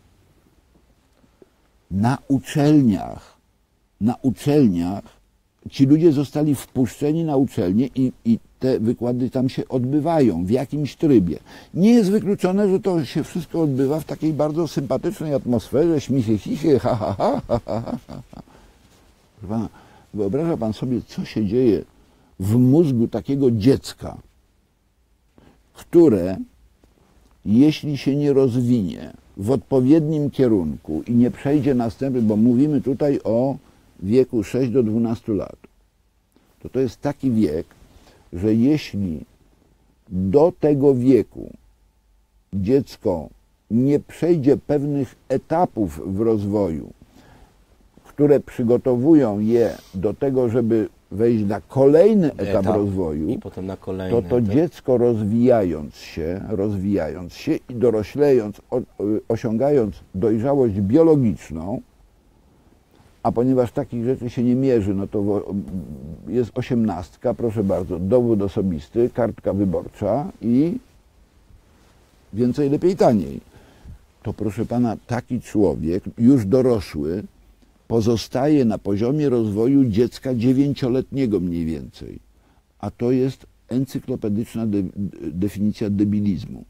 na uczelniach, na uczelniach ci ludzie zostali wpuszczeni na uczelnię i, i te wykłady tam się odbywają w jakimś trybie. Nie jest wykluczone, że to się wszystko odbywa w takiej bardzo sympatycznej atmosferze, śmichy, chichy, ha, ha, ha, ha, ha, ha, ha. Proszę pana, wyobraża pan sobie, co się dzieje w mózgu takiego dziecka, które, jeśli się nie rozwinie w odpowiednim kierunku i nie przejdzie następny, bo mówimy tutaj o wieku sześć do dwunastu lat, to to jest taki wiek, że jeśli do tego wieku dziecko nie przejdzie pewnych etapów w rozwoju, które przygotowują je do tego, żeby wejść na kolejny etap, etap rozwoju, i potem na kolejny to to etap. dziecko rozwijając się, rozwijając się i doroślejąc, o, osiągając dojrzałość biologiczną, a ponieważ takich rzeczy się nie mierzy, no to jest osiemnastka, proszę bardzo, dowód osobisty, kartka wyborcza i więcej, lepiej, taniej. To proszę pana, taki człowiek, już dorosły, pozostaje na poziomie rozwoju dziecka dziewięcioletniego mniej więcej. A to jest encyklopedyczna de, definicja debilizmu.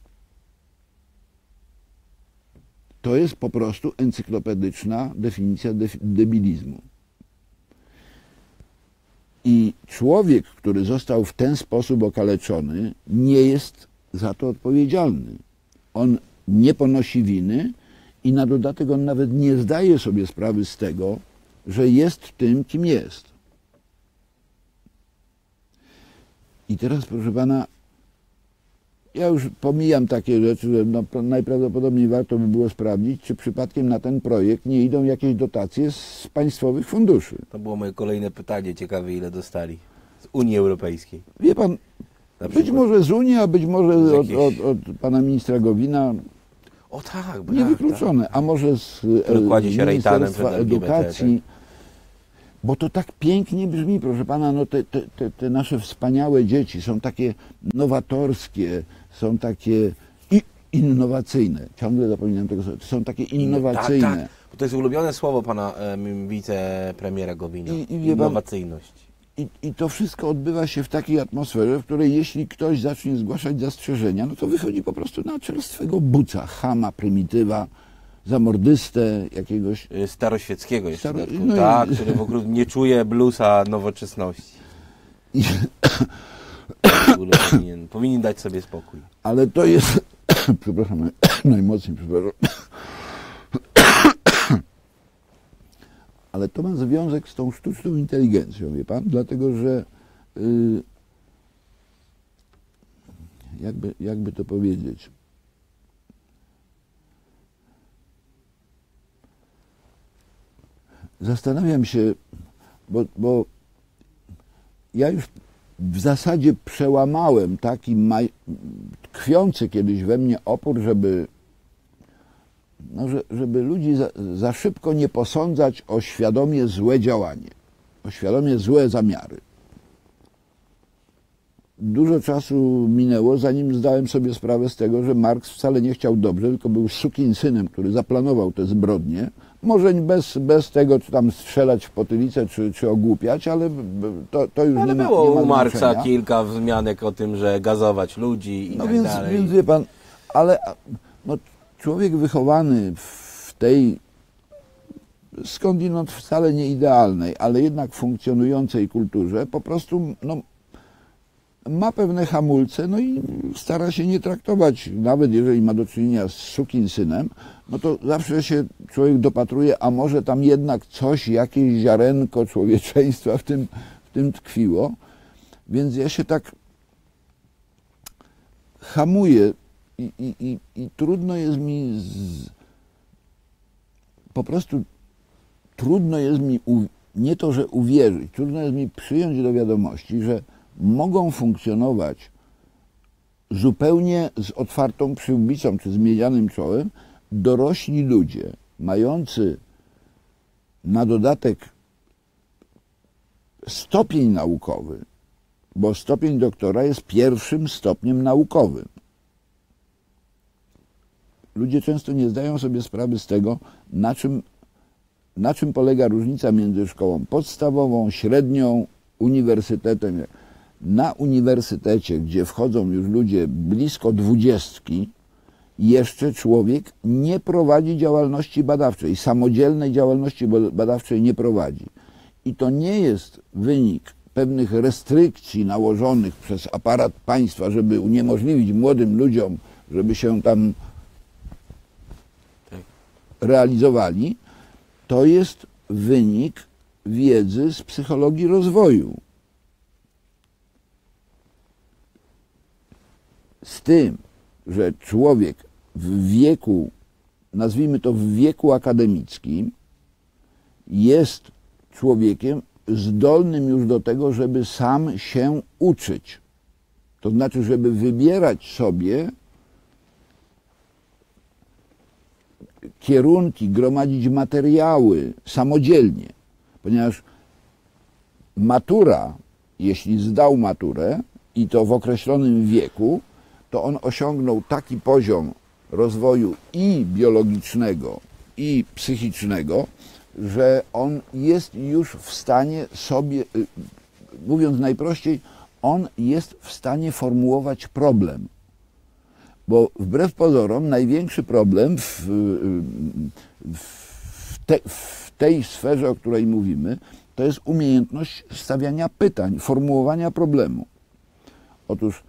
To jest po prostu encyklopedyczna definicja de, debilizmu. I człowiek, który został w ten sposób okaleczony, nie jest za to odpowiedzialny. On nie ponosi winy i na dodatek on nawet nie zdaje sobie sprawy z tego, że jest tym, kim jest. I teraz, proszę pana, ja już pomijam takie rzeczy, że no, najprawdopodobniej warto by było sprawdzić, czy przypadkiem na ten projekt nie idą jakieś dotacje z państwowych funduszy. To było moje kolejne pytanie, ciekawe ile dostali z Unii Europejskiej. Wie pan, być może z Unii, a być może z od, jakieś... od, od pana ministra Gowina. O tak, brak, niewykluczone, tak. a może z kładzie się Ministerstwa Edukacji. Tak? Bo to tak pięknie brzmi, proszę pana, no te, te, te, te nasze wspaniałe dzieci są takie nowatorskie, są takie i, innowacyjne. Ciągle zapominam tego słowa. Są takie innowacyjne. Tak, tak. Bo to jest ulubione słowo pana e, wicepremiera Gowina. I, i innowacyjność. I, I to wszystko odbywa się w takiej atmosferze, w której jeśli ktoś zacznie zgłaszać zastrzeżenia, no to wychodzi po prostu na czerstwego buca, chama, prymitywa, zamordystę jakiegoś... Staroświeckiego jeszcze. Staro... No tak, i... który w ogóle nie czuje bluesa nowoczesności. I... powinien, powinien dać sobie spokój. Ale to jest... przepraszam, najmocniej przepraszam. Ale to ma związek z tą sztuczną inteligencją, wie pan? Dlatego, że yy, jakby, jakby to powiedzieć, zastanawiam się, bo, bo ja już w zasadzie przełamałem taki maj, tkwiący kiedyś we mnie opór, żeby No, że, żeby ludzi za, za szybko nie posądzać o świadomie złe działanie, o świadomie złe zamiary. Dużo czasu minęło, zanim zdałem sobie sprawę z tego, że Marks wcale nie chciał dobrze, tylko był sukinsynem, który zaplanował te zbrodnie. Może bez, bez tego, czy tam strzelać w potylicę, czy, czy ogłupiać, ale to, to już ale nie ma było nie ma u Marksa znaczenia. kilka wzmianek o tym, że gazować ludzi i no tak więc, dalej. Więc wie pan, ale no, człowiek wychowany w tej skądinąd wcale nie idealnej, ale jednak funkcjonującej kulturze, po prostu no, ma pewne hamulce, no i stara się nie traktować, nawet jeżeli ma do czynienia z sukinsynem, no to zawsze się człowiek dopatruje, a może tam jednak coś, jakieś ziarenko człowieczeństwa w tym, w tym tkwiło. Więc ja się tak hamuję i, i, i, i trudno jest mi z, po prostu trudno jest mi u, nie to, że uwierzyć, trudno jest mi przyjąć do wiadomości, że mogą funkcjonować zupełnie z otwartą przyłbicą czy zmienianym czołem dorośli ludzie, mający na dodatek stopień naukowy, bo stopień doktora jest pierwszym stopniem naukowym. Ludzie często nie zdają sobie sprawy z tego, na czym, na czym polega różnica między szkołą podstawową, średnią, uniwersytetem. Na uniwersytecie, gdzie wchodzą już ludzie blisko dwudziestki, jeszcze człowiek nie prowadzi działalności badawczej, samodzielnej działalności badawczej nie prowadzi. I to nie jest wynik pewnych restrykcji nałożonych przez aparat państwa, żeby uniemożliwić młodym ludziom, żeby się tam realizowali. To jest wynik wiedzy z psychologii rozwoju. Z tym, że człowiek w wieku, nazwijmy to w wieku akademickim, jest człowiekiem zdolnym już do tego, żeby sam się uczyć. To znaczy, żeby wybierać sobie kierunki, gromadzić materiały samodzielnie. Ponieważ matura, jeśli zdał maturę i to w określonym wieku, to on osiągnął taki poziom rozwoju i biologicznego, i psychicznego, że on jest już w stanie sobie, mówiąc najprościej, on jest w stanie formułować problem. Bo wbrew pozorom największy problem w, w, te, w tej sferze, o której mówimy, to jest umiejętność stawiania pytań, formułowania problemu. Otóż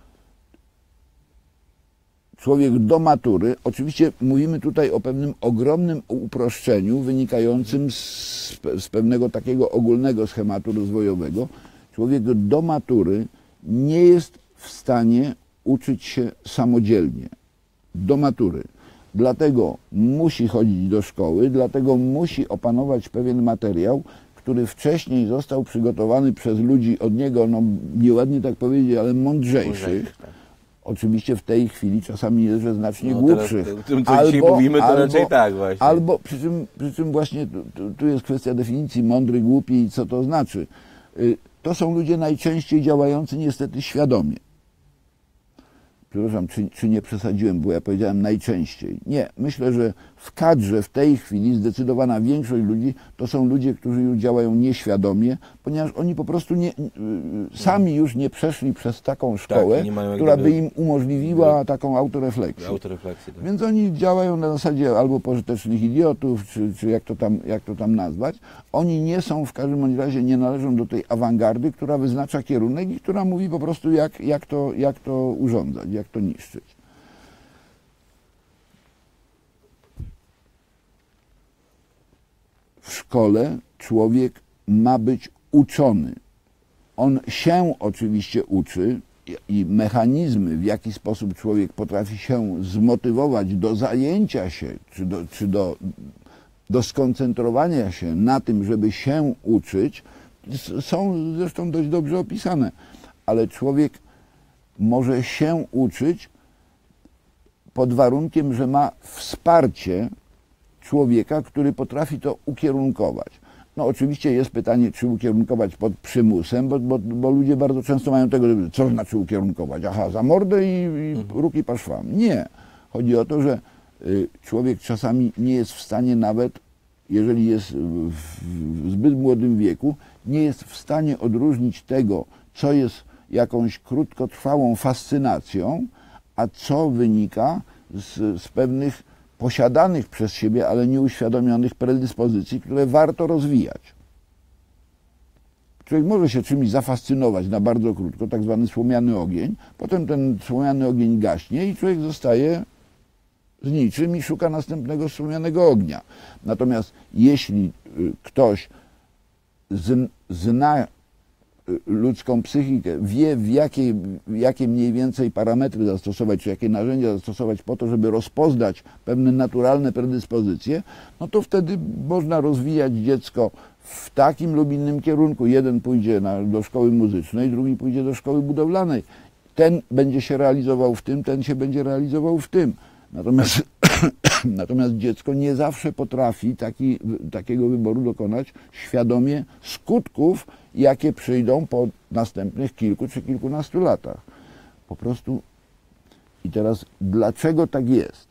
człowiek do matury, oczywiście mówimy tutaj o pewnym ogromnym uproszczeniu wynikającym z, z pewnego takiego ogólnego schematu rozwojowego. Człowiek do matury nie jest w stanie uczyć się samodzielnie. Do matury. Dlatego musi chodzić do szkoły, dlatego musi opanować pewien materiał, który wcześniej został przygotowany przez ludzi od niego, no nieładnie tak powiedzieć, ale mądrzejszych. Oczywiście w tej chwili czasami jest, że znacznie no, głupszych. Teraz, tym, co albo, dzisiaj mówimy, to albo, raczej tak właśnie. Albo, przy czym, przy czym właśnie tu, tu jest kwestia definicji mądry, głupi i co to znaczy. To są ludzie najczęściej działający niestety świadomie. Przepraszam, czy, czy nie przesadziłem, bo ja powiedziałem najczęściej. Nie, myślę, że w kadrze w tej chwili zdecydowana większość ludzi to są ludzie, którzy już działają nieświadomie, ponieważ oni po prostu nie, sami już nie przeszli przez taką szkołę, tak, która by im umożliwiła taką autorefleksję. autorefleksję tak. Więc oni działają na zasadzie albo pożytecznych idiotów, czy, czy jak, to tam, jak to tam nazwać. Oni nie są, w każdym razie nie należą do tej awangardy, która wyznacza kierunek i która mówi po prostu jak, jak, to, jak to urządzać, jak to niszczyć. W szkole człowiek ma być uczony. On się oczywiście uczy i mechanizmy, w jaki sposób człowiek potrafi się zmotywować do zajęcia się, czy do, czy do, do skoncentrowania się na tym, żeby się uczyć, są zresztą dość dobrze opisane. Ale człowiek może się uczyć pod warunkiem, że ma wsparcie człowieka, który potrafi to ukierunkować. No oczywiście jest pytanie, czy ukierunkować pod przymusem, bo, bo, bo ludzie bardzo często mają tego, co znaczy ukierunkować? Aha, za mordę i, i ruki po szwam. Nie. Chodzi o to, że y, człowiek czasami nie jest w stanie nawet, jeżeli jest w, w zbyt młodym wieku, nie jest w stanie odróżnić tego, co jest jakąś krótkotrwałą fascynacją, a co wynika z, z pewnych posiadanych przez siebie, ale nieuświadomionych predyspozycji, które warto rozwijać. Człowiek może się czymś zafascynować na bardzo krótko, tak zwany słomiany ogień, potem ten słomiany ogień gaśnie i człowiek zostaje z niczym i szuka następnego słomianego ognia. Natomiast jeśli ktoś zna ludzką psychikę, wie w jakie, jakie mniej więcej parametry zastosować, czy jakie narzędzia zastosować po to, żeby rozpoznać pewne naturalne predyspozycje, no to wtedy można rozwijać dziecko w takim lub innym kierunku. Jeden pójdzie na, do szkoły muzycznej, drugi pójdzie do szkoły budowlanej. Ten będzie się realizował w tym, ten się będzie realizował w tym. Natomiast, natomiast dziecko nie zawsze potrafi taki, takiego wyboru dokonać świadomie skutków, jakie przyjdą po następnych kilku czy kilkunastu latach. Po prostu. I teraz dlaczego tak jest?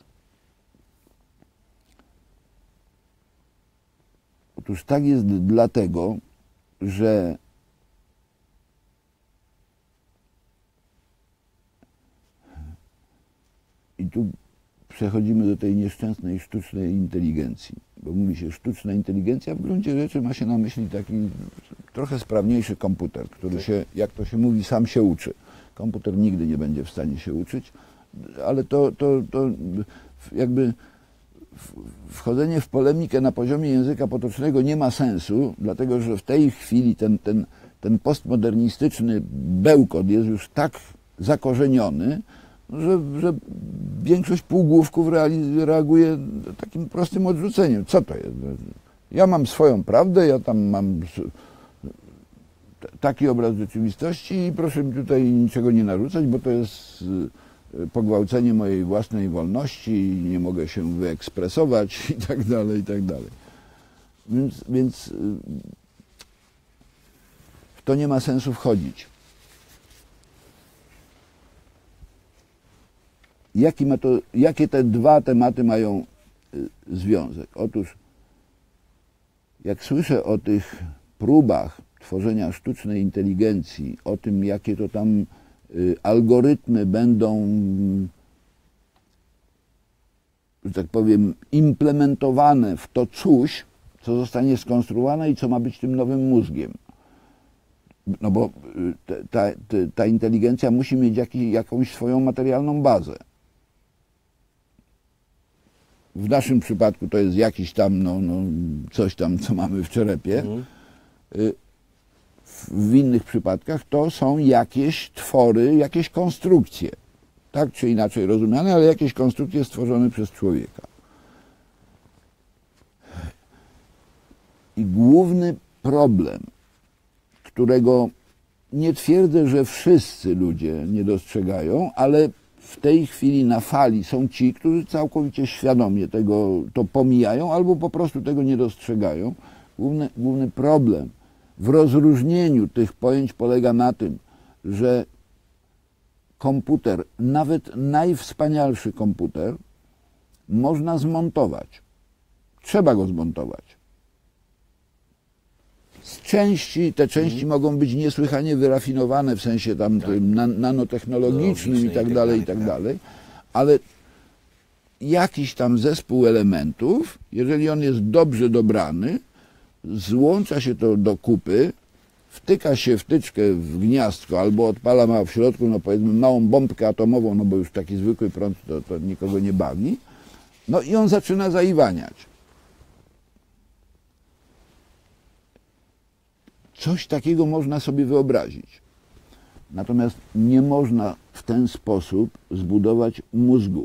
Otóż tak jest dlatego, że i tu przechodzimy do tej nieszczęsnej sztucznej inteligencji, bo mówi się sztuczna inteligencja, w gruncie rzeczy ma się na myśli taki trochę sprawniejszy komputer, który się, jak to się mówi, sam się uczy. Komputer nigdy nie będzie w stanie się uczyć, ale to, to, to jakby wchodzenie w polemikę na poziomie języka potocznego nie ma sensu, dlatego że w tej chwili ten, ten, ten postmodernistyczny bełkot jest już tak zakorzeniony, Że, że większość półgłówków reaguje takim prostym odrzuceniem. Co to jest? Ja mam swoją prawdę, ja tam mam taki obraz rzeczywistości i proszę mi tutaj niczego nie narzucać, bo to jest pogwałcenie mojej własnej wolności, nie mogę się wyekspresować i tak dalej, i tak dalej. Więc, więc w to nie ma sensu wchodzić. Jaki ma to, jakie te dwa tematy mają związek? Otóż, jak słyszę o tych próbach tworzenia sztucznej inteligencji, o tym, jakie to tam algorytmy będą, że tak powiem, implementowane w to coś, co zostanie skonstruowane i co ma być tym nowym mózgiem. No bo ta, ta, ta inteligencja musi mieć jakiś, jakąś swoją materialną bazę. W naszym przypadku to jest jakiś tam, no, no, coś tam, co mamy w czerepie. Mhm. W innych przypadkach to są jakieś twory, jakieś konstrukcje. Tak czy inaczej rozumiane, ale jakieś konstrukcje stworzone przez człowieka. I główny problem, którego nie twierdzę, że wszyscy ludzie nie dostrzegają, ale w tej chwili na fali są ci, którzy całkowicie świadomie tego to pomijają albo po prostu tego nie dostrzegają. Główny, główny problem w rozróżnieniu tych pojęć polega na tym, że komputer, nawet najwspanialszy komputer, można zmontować. Trzeba go zmontować. Z części, te części mm. mogą być niesłychanie wyrafinowane w sensie tam tak. tym nan nanotechnologicznym i tak dalej, i tak dalej, ale jakiś tam zespół elementów, jeżeli on jest dobrze dobrany, złącza się to do kupy, wtyka się wtyczkę w gniazdko albo odpala ma w środku, no powiedzmy, małą bombkę atomową, no bo już taki zwykły prąd to, to nikogo nie bawi, no i on zaczyna zaiwaniać. Coś takiego można sobie wyobrazić. Natomiast nie można w ten sposób zbudować mózgu.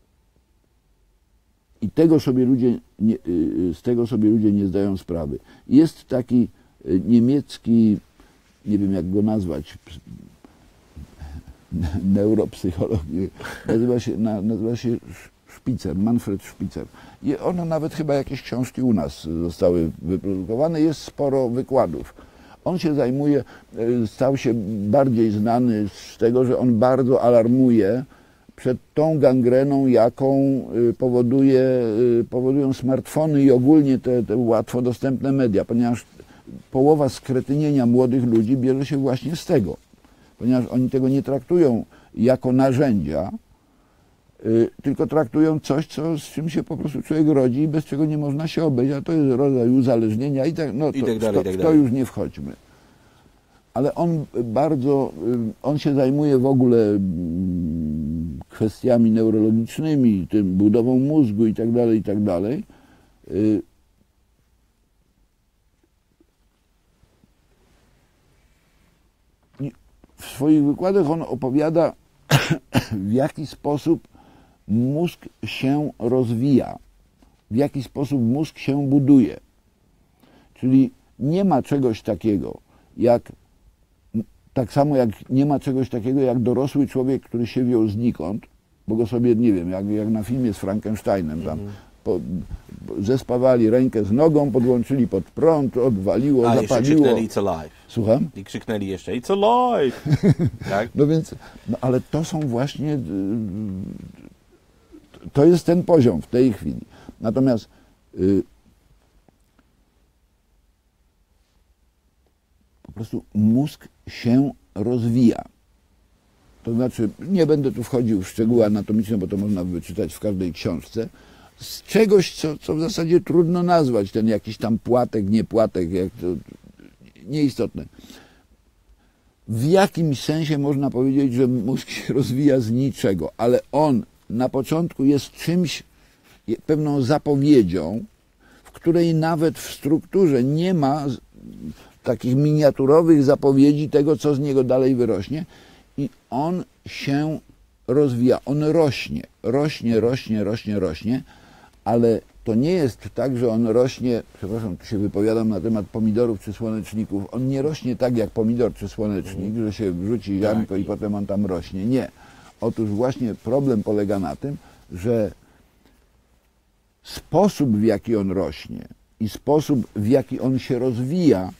I tego sobie ludzie nie, z tego sobie ludzie nie zdają sprawy. Jest taki niemiecki, nie wiem jak go nazwać, neuropsycholog, nazywa się, nazywa się Spitzer, Manfred Spitzer. I ono nawet chyba jakieś książki u nas zostały wyprodukowane, jest sporo wykładów. On się zajmuje, stał się bardziej znany z tego, że on bardzo alarmuje przed tą gangreną, jaką powoduje, powodują smartfony i ogólnie te, te łatwo dostępne media, ponieważ połowa skretynienia młodych ludzi bierze się właśnie z tego, ponieważ oni tego nie traktują jako narzędzia, tylko traktują coś, co, z czym się po prostu człowiek rodzi i bez czego nie można się obejść, a to jest rodzaj uzależnienia i tak, no to, I tak dalej, w, to, i tak w to już nie wchodźmy. Ale on bardzo, on się zajmuje w ogóle kwestiami neurologicznymi, tym budową mózgu i tak dalej, i tak dalej. w swoich wykładach on opowiada, w jaki sposób mózg się rozwija, w jaki sposób mózg się buduje. Czyli nie ma czegoś takiego jak, tak samo jak nie ma czegoś takiego jak dorosły człowiek, który się wziął znikąd, bo go sobie, nie wiem, jak, jak na filmie z Frankensteinem, tam mm. po, zespawali rękę z nogą, podłączyli pod prąd, odwaliło, A, zapaliło. jeszcze krzyknęli It's alive. Słucham? I krzyknęli jeszcze It's alive. Tak? No więc, no ale to są właśnie, to jest ten poziom w tej chwili. Natomiast y, po prostu mózg się rozwija. To znaczy, nie będę tu wchodził w szczegóły anatomiczne, bo to można wyczytać w każdej książce, z czegoś, co, co w zasadzie trudno nazwać, ten jakiś tam płatek, nie płatek, jak to, nieistotne. W jakimś sensie można powiedzieć, że mózg się rozwija z niczego, ale on na początku jest czymś, pewną zapowiedzią, w której nawet w strukturze nie ma takich miniaturowych zapowiedzi tego, co z niego dalej wyrośnie, i on się rozwija, on rośnie, rośnie, rośnie, rośnie, rośnie, ale to nie jest tak, że on rośnie, przepraszam, tu się wypowiadam na temat pomidorów czy słoneczników, on nie rośnie tak jak pomidor czy słonecznik, że się wrzuci ziarnko i potem on tam rośnie. Nie. Otóż właśnie problem polega na tym, że sposób, w jaki on rośnie i sposób, w jaki on się rozwija,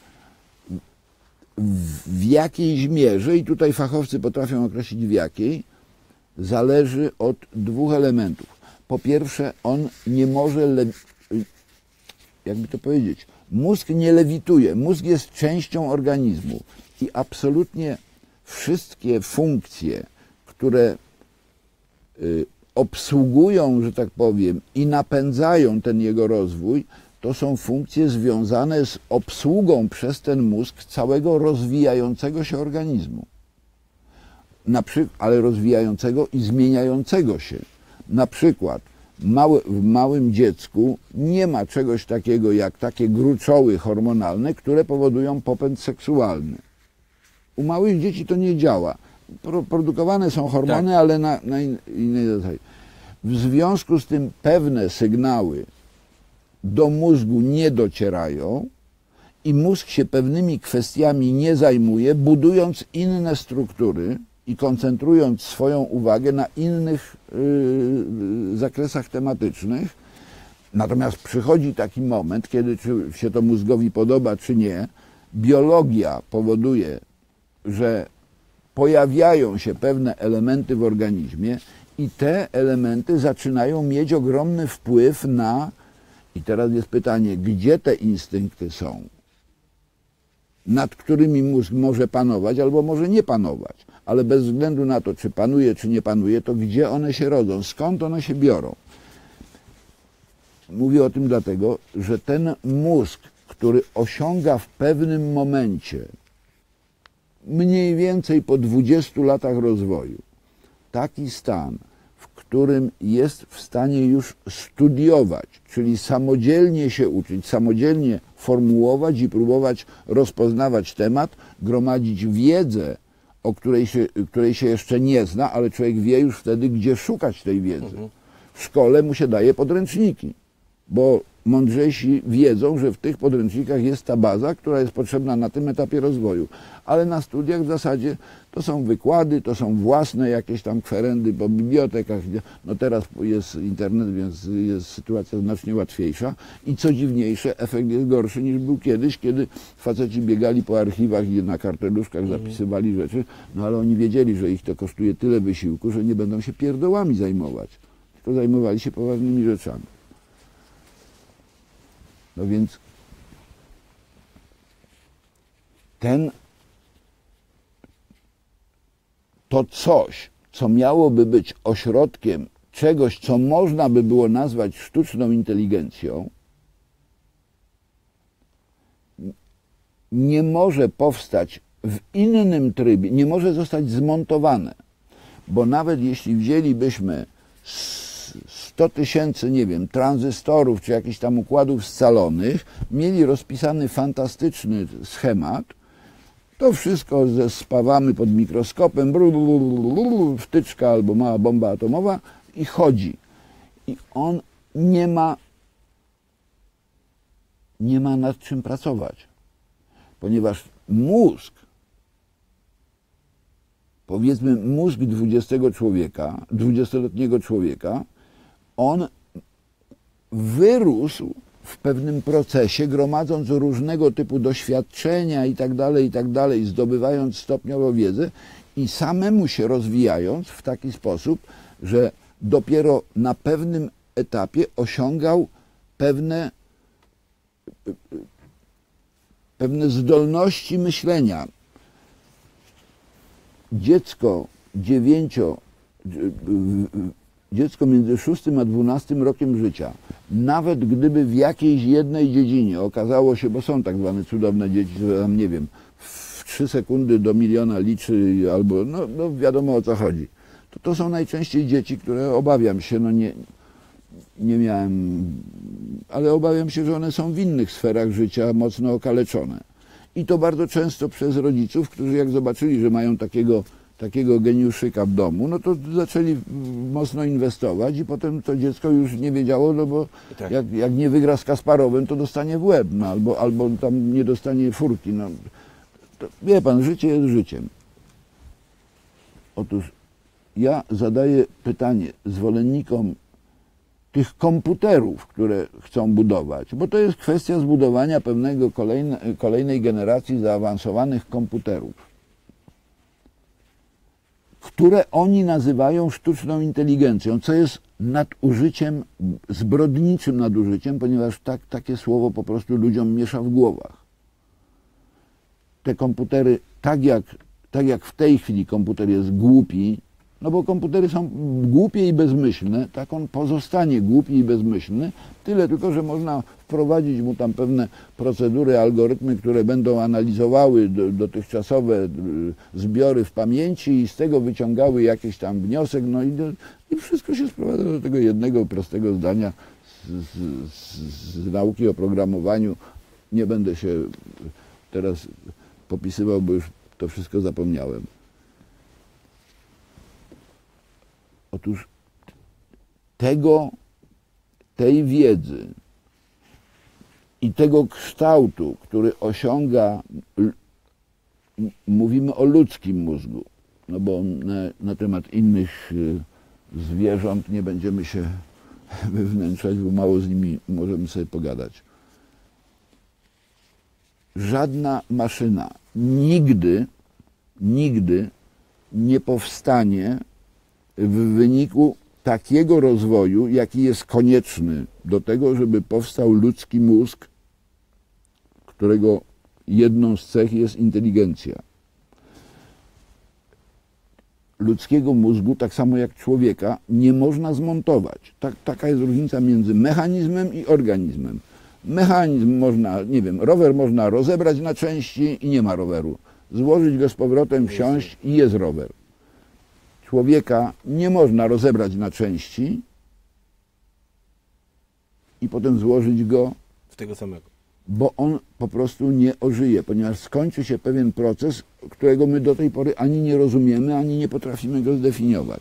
w jakiejś mierze, i tutaj fachowcy potrafią określić w jakiej, zależy od dwóch elementów. Po pierwsze, on nie może, le... jakby to powiedzieć, mózg nie lewituje, mózg jest częścią organizmu i absolutnie wszystkie funkcje, które y, obsługują, że tak powiem, i napędzają ten jego rozwój, to są funkcje związane z obsługą przez ten mózg całego rozwijającego się organizmu. Na przy... ale rozwijającego i zmieniającego się. Na przykład małe, w małym dziecku nie ma czegoś takiego jak takie gruczoły hormonalne, które powodują popęd seksualny. U małych dzieci to nie działa. Pro, produkowane są hormony, tak, ale na, na innej zasadzie. W związku z tym pewne sygnały do mózgu nie docierają i mózg się pewnymi kwestiami nie zajmuje, budując inne struktury i koncentrując swoją uwagę na innych yy, zakresach tematycznych. Natomiast przychodzi taki moment, kiedy czy się to mózgowi podoba, czy nie, biologia powoduje, że pojawiają się pewne elementy w organizmie i te elementy zaczynają mieć ogromny wpływ na... I teraz jest pytanie, gdzie te instynkty są, nad którymi mózg może panować albo może nie panować, ale bez względu na to, czy panuje, czy nie panuje, to gdzie one się rodzą, skąd one się biorą. Mówię o tym dlatego, że ten mózg, który osiąga w pewnym momencie, mniej więcej po dwudziestu latach rozwoju, taki stan, w którym jest w stanie już studiować, czyli samodzielnie się uczyć, samodzielnie formułować i próbować rozpoznawać temat, gromadzić wiedzę, o której się, której się jeszcze nie zna, ale człowiek wie już wtedy, gdzie szukać tej wiedzy. W szkole mu się daje podręczniki, bo mądrzejsi wiedzą, że w tych podręcznikach jest ta baza, która jest potrzebna na tym etapie rozwoju. Ale na studiach w zasadzie to są wykłady, to są własne jakieś tam kwerendy po bibliotekach. No teraz jest internet, więc jest sytuacja znacznie łatwiejsza i co dziwniejsze, efekt jest gorszy niż był kiedyś, kiedy faceci biegali po archiwach i na karteluszkach zapisywali rzeczy, no ale oni wiedzieli, że ich to kosztuje tyle wysiłku, że nie będą się pierdołami zajmować, tylko zajmowali się poważnymi rzeczami. No więc ten, to coś, co miałoby być ośrodkiem czegoś, co można by było nazwać sztuczną inteligencją, nie może powstać w innym trybie, nie może zostać zmontowane, bo nawet jeśli wzięlibyśmy sto tysięcy, nie wiem, tranzystorów czy jakichś tam układów scalonych, mieli rozpisany fantastyczny schemat, To wszystko zespawamy pod mikroskopem, wtyczka albo mała bomba atomowa i chodzi. I on nie ma, nie ma nad czym pracować, ponieważ mózg, powiedzmy mózg dwudziestego człowieka, dwudziestoletniego człowieka, on wyrósł w pewnym procesie, gromadząc różnego typu doświadczenia i tak dalej, i tak dalej, zdobywając stopniowo wiedzę i samemu się rozwijając w taki sposób, że dopiero na pewnym etapie osiągał pewne, pewne zdolności myślenia. Dziecko dziewięcio, dziecko między szóstym a dwunastym rokiem życia, nawet gdyby w jakiejś jednej dziedzinie okazało się, bo są tak zwane cudowne dzieci, że tam, nie wiem, w trzy sekundy do miliona liczy albo, no, no wiadomo o co chodzi. To to są najczęściej dzieci, które obawiam się, no nie, nie miałem, ale obawiam się, że one są w innych sferach życia mocno okaleczone. I to bardzo często przez rodziców, którzy jak zobaczyli, że mają takiego, takiego geniuszyka w domu, no to zaczęli mocno inwestować i potem to dziecko już nie wiedziało, no bo tak. jak, jak nie wygra z Kasparowem, to dostanie w łeb, no, albo, albo tam nie dostanie furki. No. To, wie pan, życie jest życiem. Otóż ja zadaję pytanie zwolennikom tych komputerów, które chcą budować, bo to jest kwestia zbudowania pewnego kolejne, kolejnej generacji zaawansowanych komputerów, które oni nazywają sztuczną inteligencją, co jest nadużyciem, zbrodniczym nadużyciem, ponieważ tak, takie słowo po prostu ludziom miesza w głowach. Te komputery, tak jak, tak jak w tej chwili komputer jest głupi, no bo komputery są głupie i bezmyślne, tak on pozostanie głupi i bezmyślny, tyle tylko, że można wprowadzić mu tam pewne procedury, algorytmy, które będą analizowały dotychczasowe zbiory w pamięci i z tego wyciągały jakiś tam wniosek, no i, do, i wszystko się sprowadza do tego jednego prostego zdania z, z, z nauki o programowaniu. Nie będę się teraz popisywał, bo już to wszystko zapomniałem. Otóż tego, tej wiedzy i tego kształtu, który osiąga, mówimy o ludzkim mózgu, no bo na, na temat innych zwierząt nie będziemy się wywnętrzać, bo mało z nimi możemy sobie pogadać. Żadna maszyna nigdy, nigdy nie powstanie w wyniku takiego rozwoju, jaki jest konieczny do tego, żeby powstał ludzki mózg, którego jedną z cech jest inteligencja. Ludzkiego mózgu, tak samo jak człowieka, nie można zmontować. Tak, taka jest różnica między mechanizmem i organizmem. Mechanizm można, nie wiem, rower można rozebrać na części i nie ma roweru. Złożyć go z powrotem, wsiąść i jest rower. Człowieka nie można rozebrać na części i potem złożyć go w tego samego, bo on po prostu nie ożyje, ponieważ skończy się pewien proces, którego my do tej pory ani nie rozumiemy, ani nie potrafimy go zdefiniować.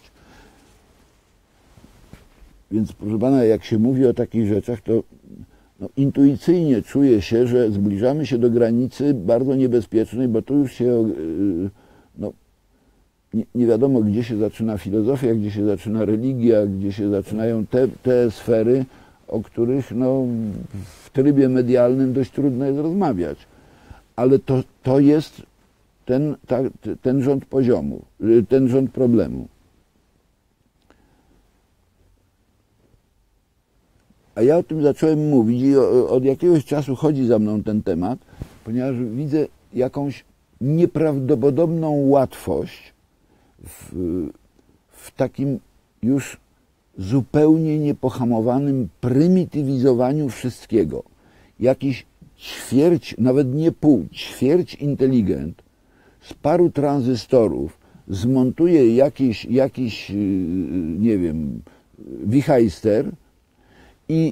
Więc proszę pana, jak się mówi o takich rzeczach, to no, intuicyjnie czuje się, że zbliżamy się do granicy bardzo niebezpiecznej, bo tu już się no, nie, nie wiadomo, gdzie się zaczyna filozofia, gdzie się zaczyna religia, gdzie się zaczynają te, te sfery, o których no, w trybie medialnym dość trudno jest rozmawiać. Ale to, to jest ten, ta, ten rząd poziomu, ten rząd problemu. A ja o tym zacząłem mówić i od jakiegoś czasu chodzi za mną ten temat, ponieważ widzę jakąś nieprawdopodobną łatwość w, w takim już zupełnie niepohamowanym prymitywizowaniu wszystkiego. Jakiś ćwierć, nawet nie pół, ćwierć inteligent z paru tranzystorów zmontuje jakiś, jakiś nie wiem, wichajster i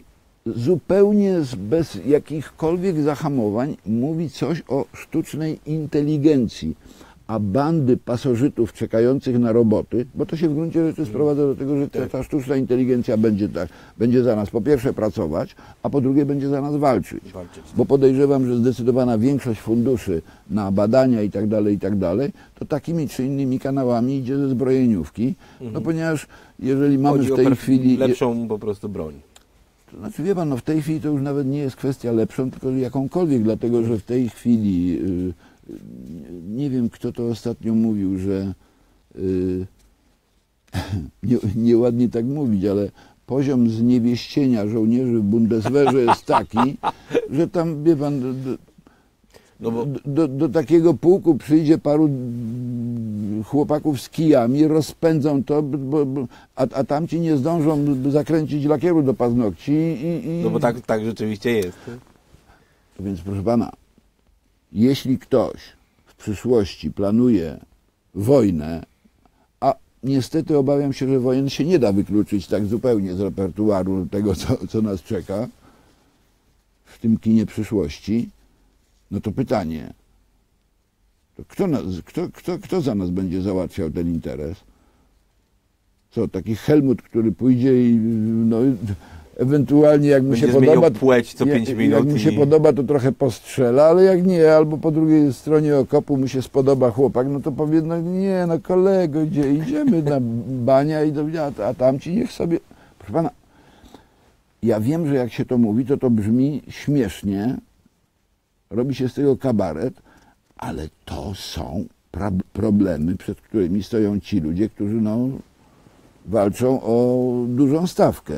zupełnie bez jakichkolwiek zahamowań mówi coś o sztucznej inteligencji, a bandy pasożytów czekających na roboty, bo to się w gruncie rzeczy sprowadza do tego, że ta, ta sztuczna inteligencja będzie, tak, będzie za nas po pierwsze pracować, a po drugie będzie za nas walczyć. walczyć. Bo podejrzewam, że zdecydowana większość funduszy na badania i tak dalej, i tak dalej, to takimi czy innymi kanałami idzie ze zbrojeniówki, mhm. no ponieważ jeżeli mamy Chodzi w tej o chwili... lepszą po prostu broń. To znaczy, wie pan, no w tej chwili to już nawet nie jest kwestia lepszą, tylko jakąkolwiek, dlatego że w tej chwili... Yy, nie wiem, kto to ostatnio mówił, że yy, nie, nieładnie tak mówić, ale poziom zniewieścienia żołnierzy w Bundeswehrze jest taki, że tam, wie pan, do, no bo... do, do, do takiego pułku przyjdzie paru chłopaków z kijami, rozpędzą to, bo, bo, a, a tamci nie zdążą zakręcić lakieru do paznokci. I, i... No bo tak, tak rzeczywiście jest. Więc proszę pana, jeśli ktoś w przyszłości planuje wojnę, a niestety obawiam się, że wojen się nie da wykluczyć tak zupełnie z repertuaru tego, co, co nas czeka w tym kinie przyszłości, no to pytanie, to kto, nas, kto, kto, kto za nas będzie załatwiał ten interes? Co, taki Helmut, który pójdzie i no, ewentualnie jak mu będzie się podoba, płeć co pięć jak, minut jak mu się i... podoba, to trochę postrzela, ale jak nie, albo po drugiej stronie okopu mu się spodoba chłopak, no to powie, no nie, no kolego, gdzie idziemy na bania i do, a, a tamci niech sobie... Proszę pana, ja wiem, że jak się to mówi, to to brzmi śmiesznie, robi się z tego kabaret, ale to są problemy, przed którymi stoją ci ludzie, którzy no, walczą o dużą stawkę.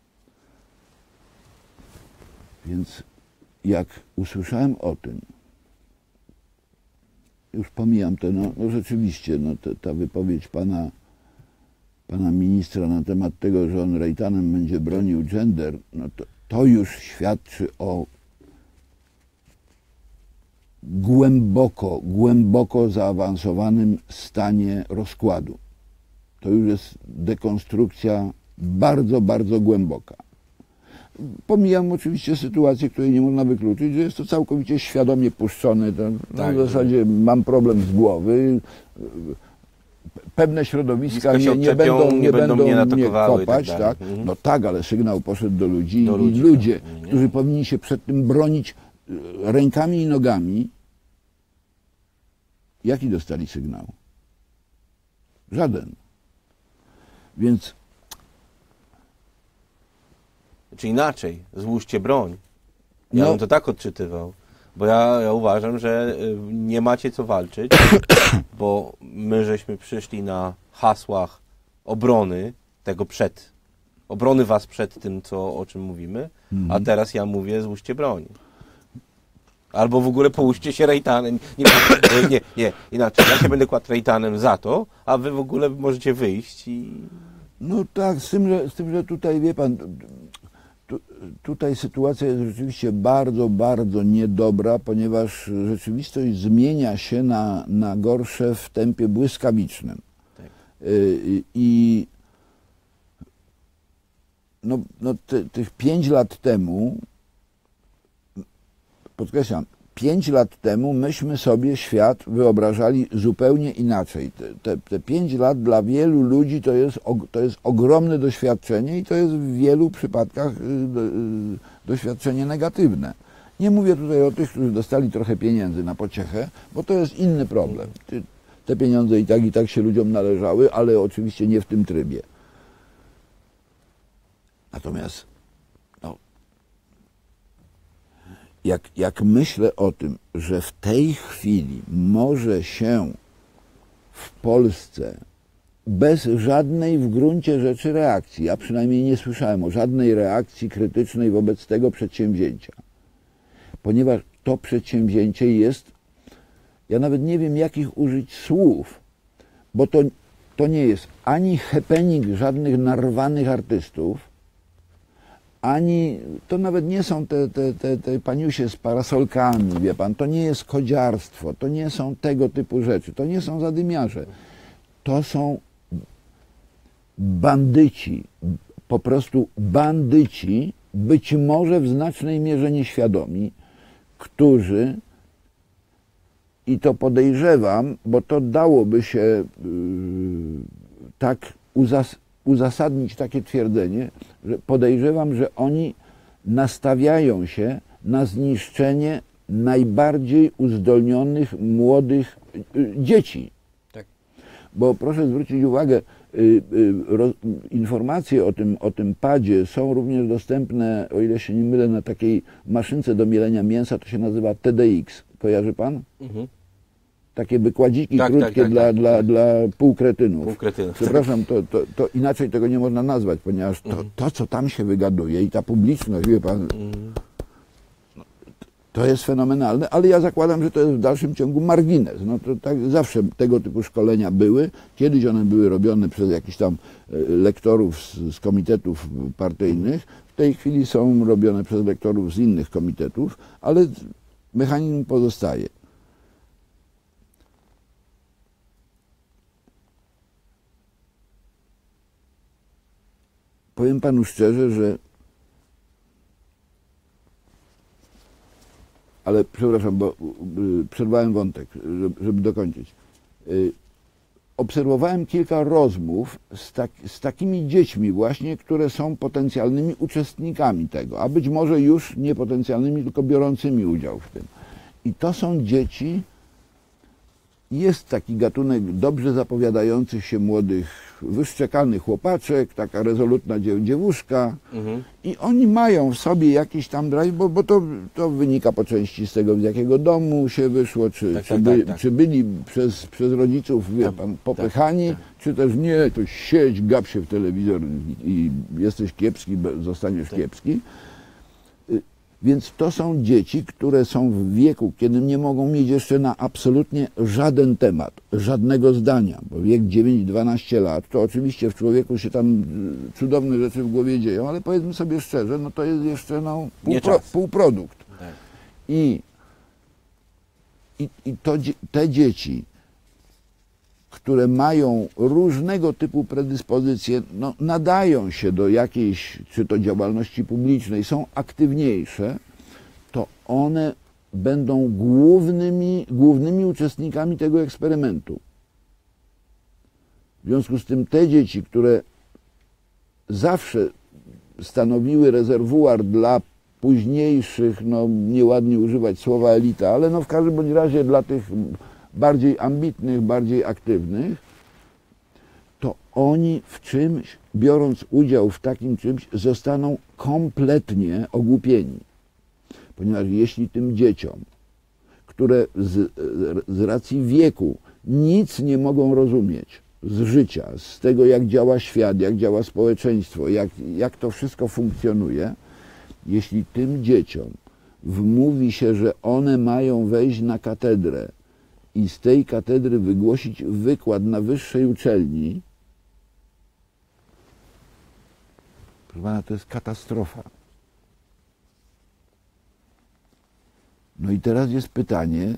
Więc jak usłyszałem o tym, już pomijam to, no, no rzeczywiście, no, te, ta wypowiedź pana, pana ministra na temat tego, że on Rejtanem będzie bronił gender, no to, to już świadczy o głęboko, głęboko zaawansowanym stanie rozkładu. To już jest dekonstrukcja bardzo, bardzo głęboka. Pomijam oczywiście sytuację, której nie można wykluczyć, że jest to całkowicie świadomie puszczone. To, tak, no w zasadzie mam problem z głowy. Pewne środowiska nie, nie będą, nie będą mnie, mnie kopać. Tak, tak. Mhm. No tak, ale sygnał poszedł do ludzi do i ludzi, ludzie, tak. którzy powinni się przed tym bronić rękami i nogami. Jaki dostali sygnał? Żaden. Więc czy inaczej, złóżcie broń. Ja no. bym to tak odczytywał, bo ja, ja uważam, że nie macie co walczyć, bo my żeśmy przyszli na hasłach obrony tego przed, obrony was przed tym, co, o czym mówimy, mhm. a teraz ja mówię, złóżcie broń. Albo w ogóle połóżcie się Rejtanem. Nie, nie, nie, inaczej. Ja się będę kładł Rejtanem za to, a wy w ogóle możecie wyjść i... No tak, z tym, że, z tym, że tutaj, wie pan, tu, tutaj sytuacja jest rzeczywiście bardzo, bardzo niedobra, ponieważ rzeczywistość zmienia się na, na gorsze w tempie błyskawicznym. Tak. Y, I no, no te, tych pięć lat temu, podkreślam, pięć lat temu myśmy sobie świat wyobrażali zupełnie inaczej. Te, te, te pięć lat dla wielu ludzi to jest, to jest ogromne doświadczenie i to jest w wielu przypadkach do, doświadczenie negatywne. Nie mówię tutaj o tych, którzy dostali trochę pieniędzy na pociechę, bo to jest inny problem. Te pieniądze i tak, i tak się ludziom należały, ale oczywiście nie w tym trybie. Natomiast Jak, jak myślę o tym, że w tej chwili może się w Polsce bez żadnej w gruncie rzeczy reakcji, ja przynajmniej nie słyszałem o żadnej reakcji krytycznej wobec tego przedsięwzięcia, ponieważ to przedsięwzięcie jest, ja nawet nie wiem jakich użyć słów, bo to, to nie jest ani happening żadnych narwanych artystów, ani, to nawet nie są te, te, te, te paniusie z parasolkami, wie pan, to nie jest kodziarstwo, to nie są tego typu rzeczy, to nie są zadymiarze, to są bandyci, po prostu bandyci, być może w znacznej mierze nieświadomi, którzy, i to podejrzewam, bo to dałoby się yy, tak uzas uzasadnić takie twierdzenie, że podejrzewam, że oni nastawiają się na zniszczenie najbardziej uzdolnionych młodych yy, dzieci. Tak. Bo proszę zwrócić uwagę, yy, yy, roz, informacje o tym, o tym padzie są również dostępne, o ile się nie mylę, na takiej maszynce do mielenia mięsa, to się nazywa T D X. Kojarzy pan? Mhm. Takie wykładziki tak, krótkie tak, tak, dla, tak, dla, tak. dla półkretynów. Półkretynów. Przepraszam, to, to, to inaczej tego nie można nazwać, ponieważ to, Mhm. to co tam się wygaduje i ta publiczność, wie pan, Mhm. to jest fenomenalne, ale ja zakładam, że to jest w dalszym ciągu margines. No to tak zawsze tego typu szkolenia były. Kiedyś one były robione przez jakichś tam lektorów z, z komitetów partyjnych. W tej chwili są robione przez lektorów z innych komitetów, ale mechanizm pozostaje. Powiem panu szczerze, że ale przepraszam, bo y, przerwałem wątek, żeby, żeby dokończyć. Y, obserwowałem kilka rozmów z, tak, z takimi dziećmi właśnie, które są potencjalnymi uczestnikami tego, a być może już nie potencjalnymi, tylko biorącymi udział w tym. I to są dzieci, jest taki gatunek dobrze zapowiadających się młodych, wyszczekanych chłopaczek, taka rezolutna dziew dziewuszka mhm. i oni mają w sobie jakiś tam drive, bo, bo to, to wynika po części z tego, z jakiego domu się wyszło, czy, tak, czy, tak, by, tak, tak. czy byli przez, przez rodziców, wie pan, popychani, tak, tak. czy też nie, to siedź, gap się w telewizor i, i jesteś kiepski, zostaniesz tak. kiepski. Więc to są dzieci, które są w wieku, kiedy nie mogą mieć jeszcze na absolutnie żaden temat, żadnego zdania, bo wiek dziewięć dwanaście lat, to oczywiście w człowieku się tam cudowne rzeczy w głowie dzieją, ale powiedzmy sobie szczerze, no to jest jeszcze no, półpro, półprodukt. Tak. I, i, i to, te dzieci, które mają różnego typu predyspozycje, no, nadają się do jakiejś, czy to działalności publicznej, są aktywniejsze, to one będą głównymi, głównymi uczestnikami tego eksperymentu. W związku z tym te dzieci, które zawsze stanowiły rezerwuar dla późniejszych, no nieładnie używać słowa elita, ale no w każdym bądź razie dla tych bardziej ambitnych, bardziej aktywnych, to oni w czymś, biorąc udział w takim czymś, zostaną kompletnie ogłupieni. Ponieważ jeśli tym dzieciom, które z, z racji wieku nic nie mogą rozumieć z życia, z tego jak działa świat, jak działa społeczeństwo, jak, jak to wszystko funkcjonuje, jeśli tym dzieciom wmówi się, że one mają wejść na katedrę i z tej katedry wygłosić wykład na wyższej uczelni, proszę pana, to jest katastrofa. No i teraz jest pytanie,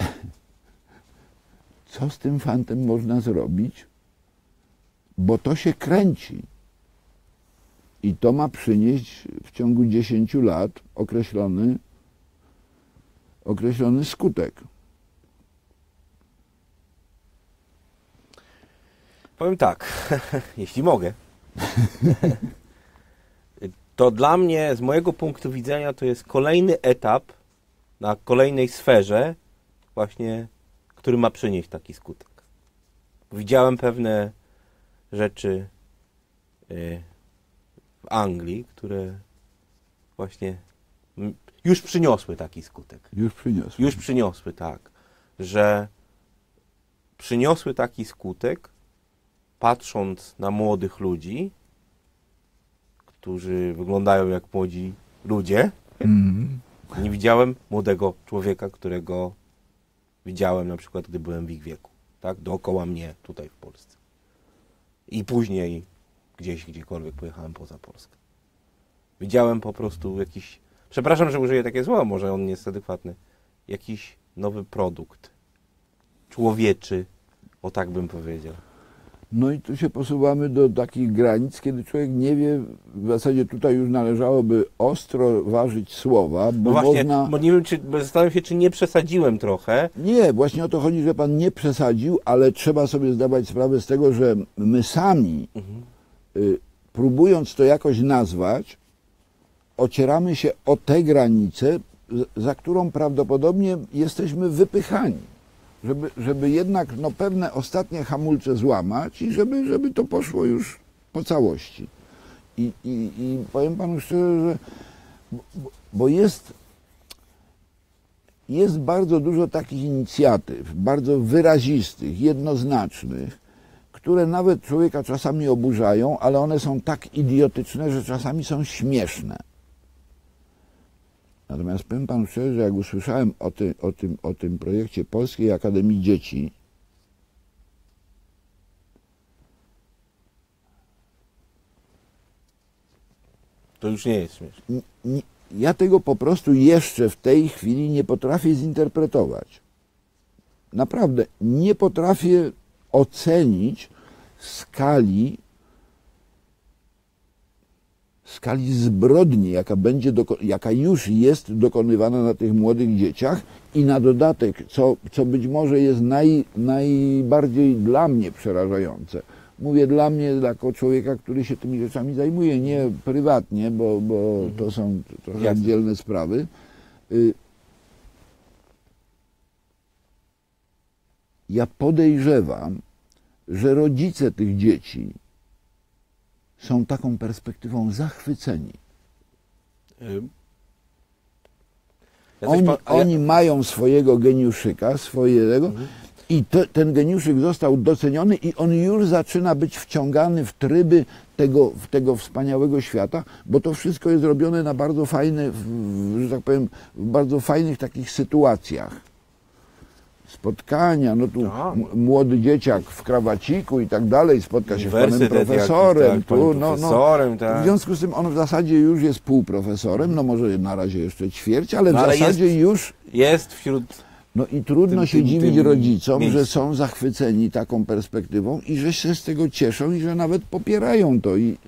co z tym fantem można zrobić, bo to się kręci i to ma przynieść w ciągu dziesięciu lat określony, określony skutek. Powiem tak, jeśli mogę, to dla mnie, z mojego punktu widzenia, to jest kolejny etap na kolejnej sferze, właśnie, który ma przynieść taki skutek. Widziałem pewne rzeczy w Anglii, które właśnie już przyniosły taki skutek. Już przyniosły. Już przyniosły, tak, że przyniosły taki skutek, patrząc na młodych ludzi, którzy wyglądają jak młodzi ludzie. Mm. Nie widziałem młodego człowieka, którego widziałem na przykład, gdy byłem w ich wieku. Tak? Dookoła mnie, tutaj w Polsce. I później gdzieś, gdziekolwiek pojechałem poza Polskę. Widziałem po prostu jakiś, przepraszam, że użyję takie słowa, może on nie jest adekwatny, jakiś nowy produkt. Człowieczy, o tak bym powiedział. No i tu się posuwamy do takich granic, kiedy człowiek nie wie, w zasadzie tutaj już należałoby ostro ważyć słowa, bo No właśnie, można... bo nie wiem, czy, bo zastanawiam się, czy nie przesadziłem trochę. Nie, właśnie o to chodzi, że pan nie przesadził, ale trzeba sobie zdawać sprawę z tego, że my sami, Mhm. y, próbując to jakoś nazwać, ocieramy się o tę granicę, z- za którą prawdopodobnie jesteśmy wypychani. Żeby, żeby jednak no, pewne ostatnie hamulce złamać i żeby, żeby to poszło już po całości. I, i, i powiem panu szczerze, że bo, bo jest, jest bardzo dużo takich inicjatyw, bardzo wyrazistych, jednoznacznych, które nawet człowieka czasami oburzają, ale one są tak idiotyczne, że czasami są śmieszne. Natomiast powiem panu szczerze, że jak usłyszałem o, ty, o, tym, o tym projekcie Polskiej Akademii Dzieci, To już nie jest śmieszne. n- n- ja tego po prostu jeszcze w tej chwili nie potrafię zinterpretować. Naprawdę nie potrafię ocenić skali skali zbrodni, jaka będzie, doko- jaka już jest dokonywana na tych młodych dzieciach i na dodatek, co, co być może jest naj, najbardziej dla mnie przerażające. Mówię dla mnie, jako człowieka, który się tymi rzeczami zajmuje, nie prywatnie, bo, bo to są trochę Jasne. oddzielne sprawy. Y, Ja podejrzewam, że rodzice tych dzieci są taką perspektywą zachwyceni. Ym. Ja coś Oni, pa- a ja- oni mają swojego geniuszyka, swojego i te, ten geniuszyk został doceniony i on już zaczyna być wciągany w tryby tego, w tego wspaniałego świata, bo to wszystko jest robione na bardzo fajne, w- że tak powiem, w bardzo fajnych takich sytuacjach. Spotkania, no tu Tak. m- młody dzieciak w krawaciku i tak dalej, spotka się z panem Uniwersytet profesorem, jakiś, tak, tu, panem no, no. profesorem, tak. W związku z tym on w zasadzie już jest półprofesorem, no może na razie jeszcze ćwierć, ale w No, ale zasadzie jest- już, Jest wśród... no i trudno tym- się tym- dziwić tym rodzicom, miejscu. że są zachwyceni taką perspektywą i że się z tego cieszą i że nawet popierają to. I...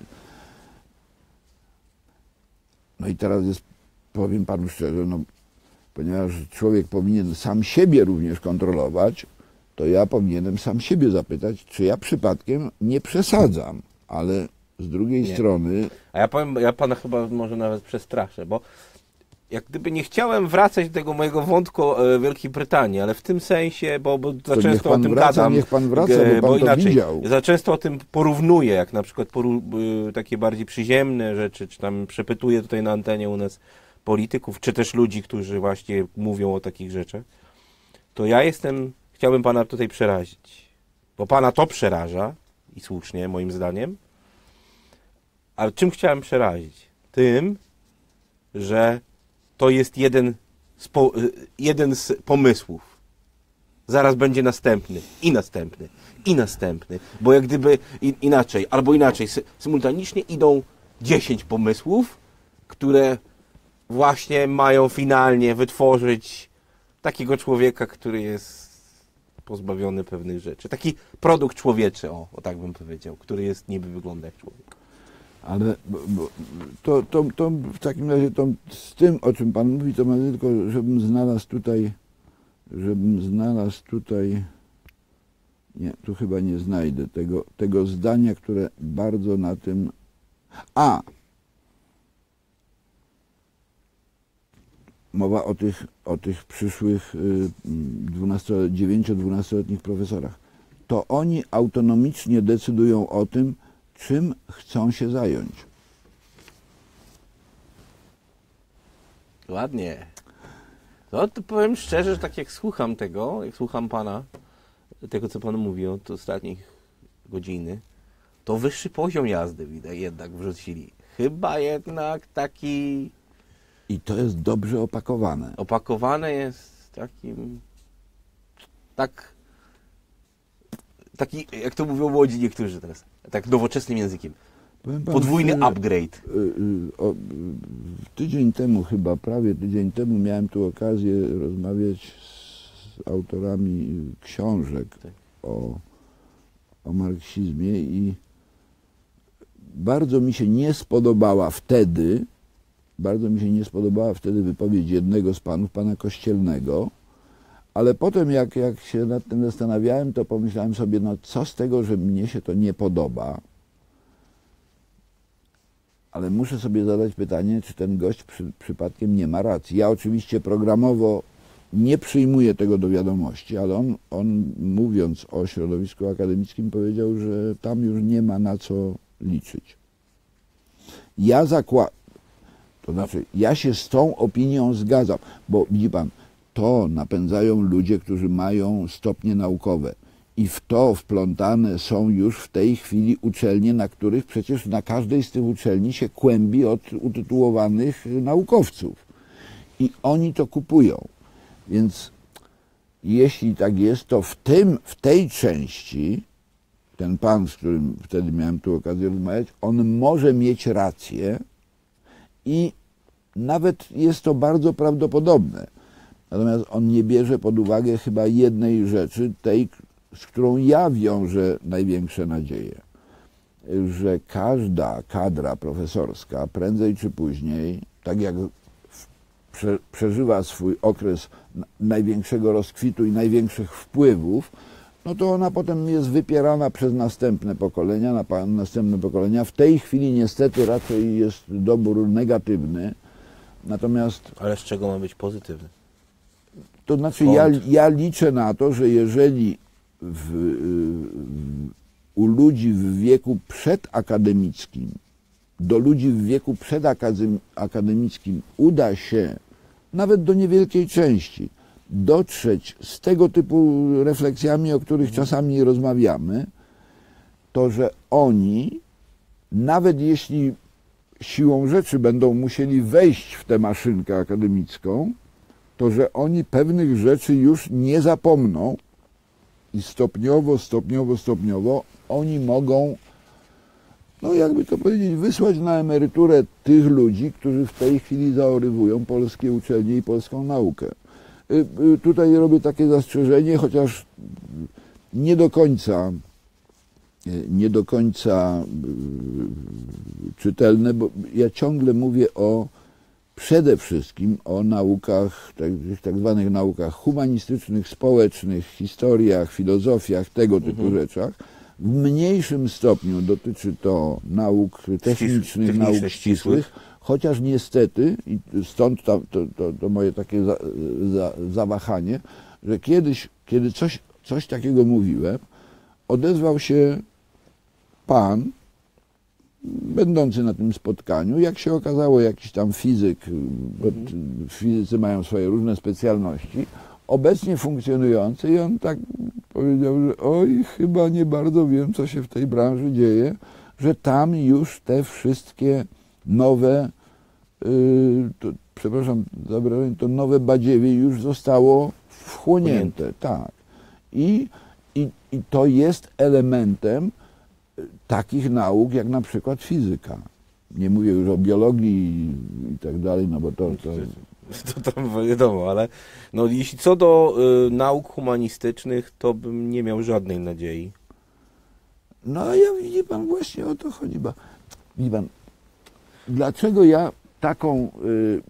No i teraz jest, powiem panu szczerze, no, ponieważ człowiek powinien sam siebie również kontrolować, to ja powinienem sam siebie zapytać, czy ja przypadkiem nie przesadzam, ale z drugiej Nie. strony A ja powiem, ja pana chyba może nawet przestraszę, bo jak gdyby nie chciałem wracać do tego mojego wątku e, Wielkiej Brytanii, ale w tym sensie, bo, bo za niech często pan o tym wraca, gadam. niech pan wraca, e, bo pan to inaczej, widział. za często o tym porównuję, jak na przykład poru, e, takie bardziej przyziemne rzeczy, czy tam przepytuję tutaj na antenie u nas polityków, czy też ludzi, którzy właśnie mówią o takich rzeczach, to ja jestem, chciałbym pana tutaj przerazić, bo pana to przeraża i słusznie moim zdaniem, ale czym chciałem przerazić? Tym, że to jest jeden z, po, jeden z pomysłów. Zaraz będzie następny i następny i następny, bo jak gdyby in, inaczej, albo inaczej, sy, symultanicznie idą dziesięć pomysłów, które właśnie mają finalnie wytworzyć takiego człowieka, który jest pozbawiony pewnych rzeczy. Taki produkt człowieczy, o, o tak bym powiedział, który jest niby wygląda jak człowiek. Ale bo, bo, to, to, to w takim razie to z tym, o czym pan mówi, to mam tylko, żebym znalazł tutaj, żebym znalazł tutaj, nie, tu chyba nie znajdę tego, tego zdania, które bardzo na tym, a, mowa o tych, o tych przyszłych dziewięcio-dwunastoletnich profesorach. To oni autonomicznie decydują o tym, czym chcą się zająć. Ładnie. No to powiem szczerze, że tak jak słucham tego, jak słucham pana, tego co pan mówi od ostatnich godziny, to wyższy poziom jazdy widać jednak wrzucili. Chyba jednak taki I to jest dobrze opakowane. opakowane jest takim tak taki, jak to mówią młodzi niektórzy teraz, tak nowoczesnym językiem. Powiem panu Podwójny szczerze, upgrade. y, y, o, y, tydzień temu chyba, prawie tydzień temu miałem tu okazję rozmawiać z autorami książek Tak. o, o marksizmie i bardzo mi się nie spodobała wtedy, bardzo mi się nie spodobała wtedy wypowiedź jednego z panów, pana Kościelnego, ale potem jak, jak się nad tym zastanawiałem, to pomyślałem sobie, no co z tego, że mnie się to nie podoba, ale muszę sobie zadać pytanie, czy ten gość przy, przypadkiem nie ma racji. Ja oczywiście programowo nie przyjmuję tego do wiadomości, ale on, on mówiąc o środowisku akademickim powiedział, że tam już nie ma na co liczyć. Ja zakładam, to znaczy ja się z tą opinią zgadzam, bo widzi pan, to napędzają ludzie, którzy mają stopnie naukowe i w to wplątane są już w tej chwili uczelnie, na których przecież na każdej z tych uczelni się kłębi od utytułowanych naukowców i oni to kupują. Więc jeśli tak jest, to w, tym, w tej części ten pan, z którym wtedy miałem tu okazję rozmawiać, on może mieć rację i nawet jest to bardzo prawdopodobne. Natomiast on nie bierze pod uwagę chyba jednej rzeczy, tej, z którą ja wiążę największe nadzieje, że każda kadra profesorska prędzej czy później, tak jak prze, przeżywa swój okres największego rozkwitu i największych wpływów, no to ona potem jest wypierana przez następne pokolenia, na następne pokolenia. W tej chwili niestety raczej jest dobór negatywny, natomiast... Ale z czego ma być pozytywny? To znaczy ja, ja liczę na to, że jeżeli w, u ludzi w wieku przedakademickim, do ludzi w wieku przedakademickim uda się, nawet do niewielkiej części, dotrzeć z tego typu refleksjami, o których czasami rozmawiamy, to że oni, nawet jeśli siłą rzeczy będą musieli wejść w tę maszynkę akademicką, to że oni pewnych rzeczy już nie zapomną i stopniowo, stopniowo, stopniowo oni mogą, no jakby to powiedzieć, wysłać na emeryturę tych ludzi, którzy w tej chwili zaorywują polskie uczelnie i polską naukę. Tutaj robię takie zastrzeżenie, chociaż nie do końca, nie do końca czytelne, bo ja ciągle mówię o przede wszystkim o naukach, tak, tak zwanych naukach humanistycznych, społecznych, historiach, filozofiach, tego typu mhm. rzeczach. W mniejszym stopniu dotyczy to nauk technicznych, nauk ścisłych, chociaż niestety, i stąd to, to, to, to moje takie za, za, zawahanie, że kiedyś, kiedy coś, coś takiego mówiłem, odezwał się pan, będący na tym spotkaniu, jak się okazało, jakiś tam fizyk, bo fizycy mają swoje różne specjalności, obecnie funkcjonujący, i on tak powiedział, że oj, chyba nie bardzo wiem, co się w tej branży dzieje, że tam już te wszystkie nowe, yy, to, przepraszam, to nowe badziewie już zostało wchłonięte. Tak. I, i, I to jest elementem takich nauk, jak na przykład fizyka. Nie mówię już o biologii i tak dalej, no bo to... to... To tam wiadomo, ale no, jeśli co do y, nauk humanistycznych, to bym nie miał żadnej nadziei. No a ja, widzi pan, właśnie o to chodzi. Bo, widzi pan, dlaczego ja taką y,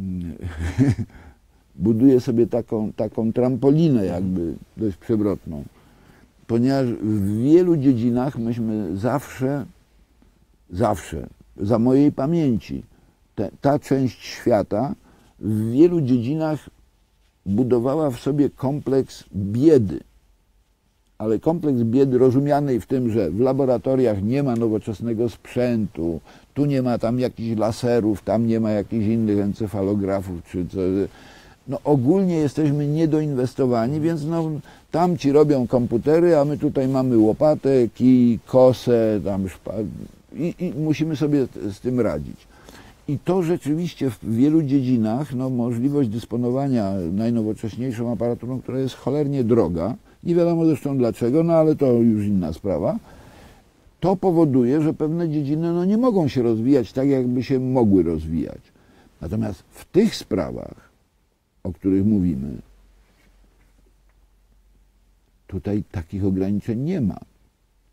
buduję sobie taką, taką trampolinę jakby dość przewrotną? Ponieważ w wielu dziedzinach myśmy zawsze, zawsze, za mojej pamięci, te, ta część świata w wielu dziedzinach budowała w sobie kompleks biedy. Ale kompleks biedy rozumianej w tym, że w laboratoriach nie ma nowoczesnego sprzętu, tu nie ma tam jakichś laserów, tam nie ma jakichś innych encefalografów, czy co. No ogólnie jesteśmy niedoinwestowani, więc no, tam ci robią komputery, a my tutaj mamy łopatę, kij, kosę, tam szpa... I, i musimy sobie z tym radzić. I to rzeczywiście w wielu dziedzinach, no, możliwość dysponowania najnowocześniejszą aparaturą, która jest cholernie droga, nie wiadomo zresztą dlaczego, no ale to już inna sprawa, to powoduje, że pewne dziedziny no, nie mogą się rozwijać tak, jakby się mogły rozwijać. Natomiast w tych sprawach, o których mówimy, tutaj takich ograniczeń nie ma.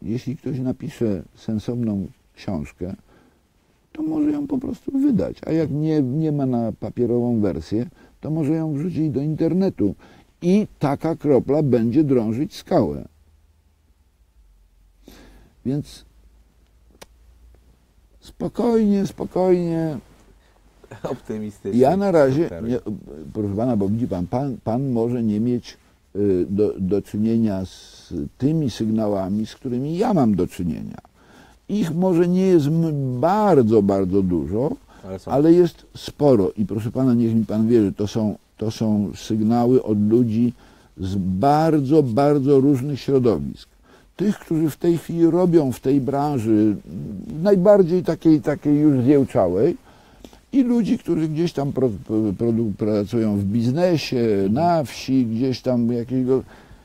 jeśli ktoś napisze sensowną książkę, to może ją po prostu wydać. A jak nie, nie ma na papierową wersję, to może ją wrzucić do internetu. I taka kropla będzie drążyć skałę. Więc spokojnie, spokojnie. Optymistycznie. Ja na razie, nie, proszę pana, bo widzi pan, pan, pan może nie mieć y, do, do czynienia z tymi sygnałami, z którymi ja mam do czynienia. Ich może nie jest bardzo, bardzo dużo, ale, ale jest sporo. I proszę pana, niech mi pan wierzy, to są, to są sygnały od ludzi z bardzo, bardzo różnych środowisk. Tych, którzy w tej chwili robią w tej branży najbardziej takiej, takiej już zjełczałej, i ludzi, którzy gdzieś tam pro, pro, pracują w biznesie, na wsi, gdzieś tam jakiego...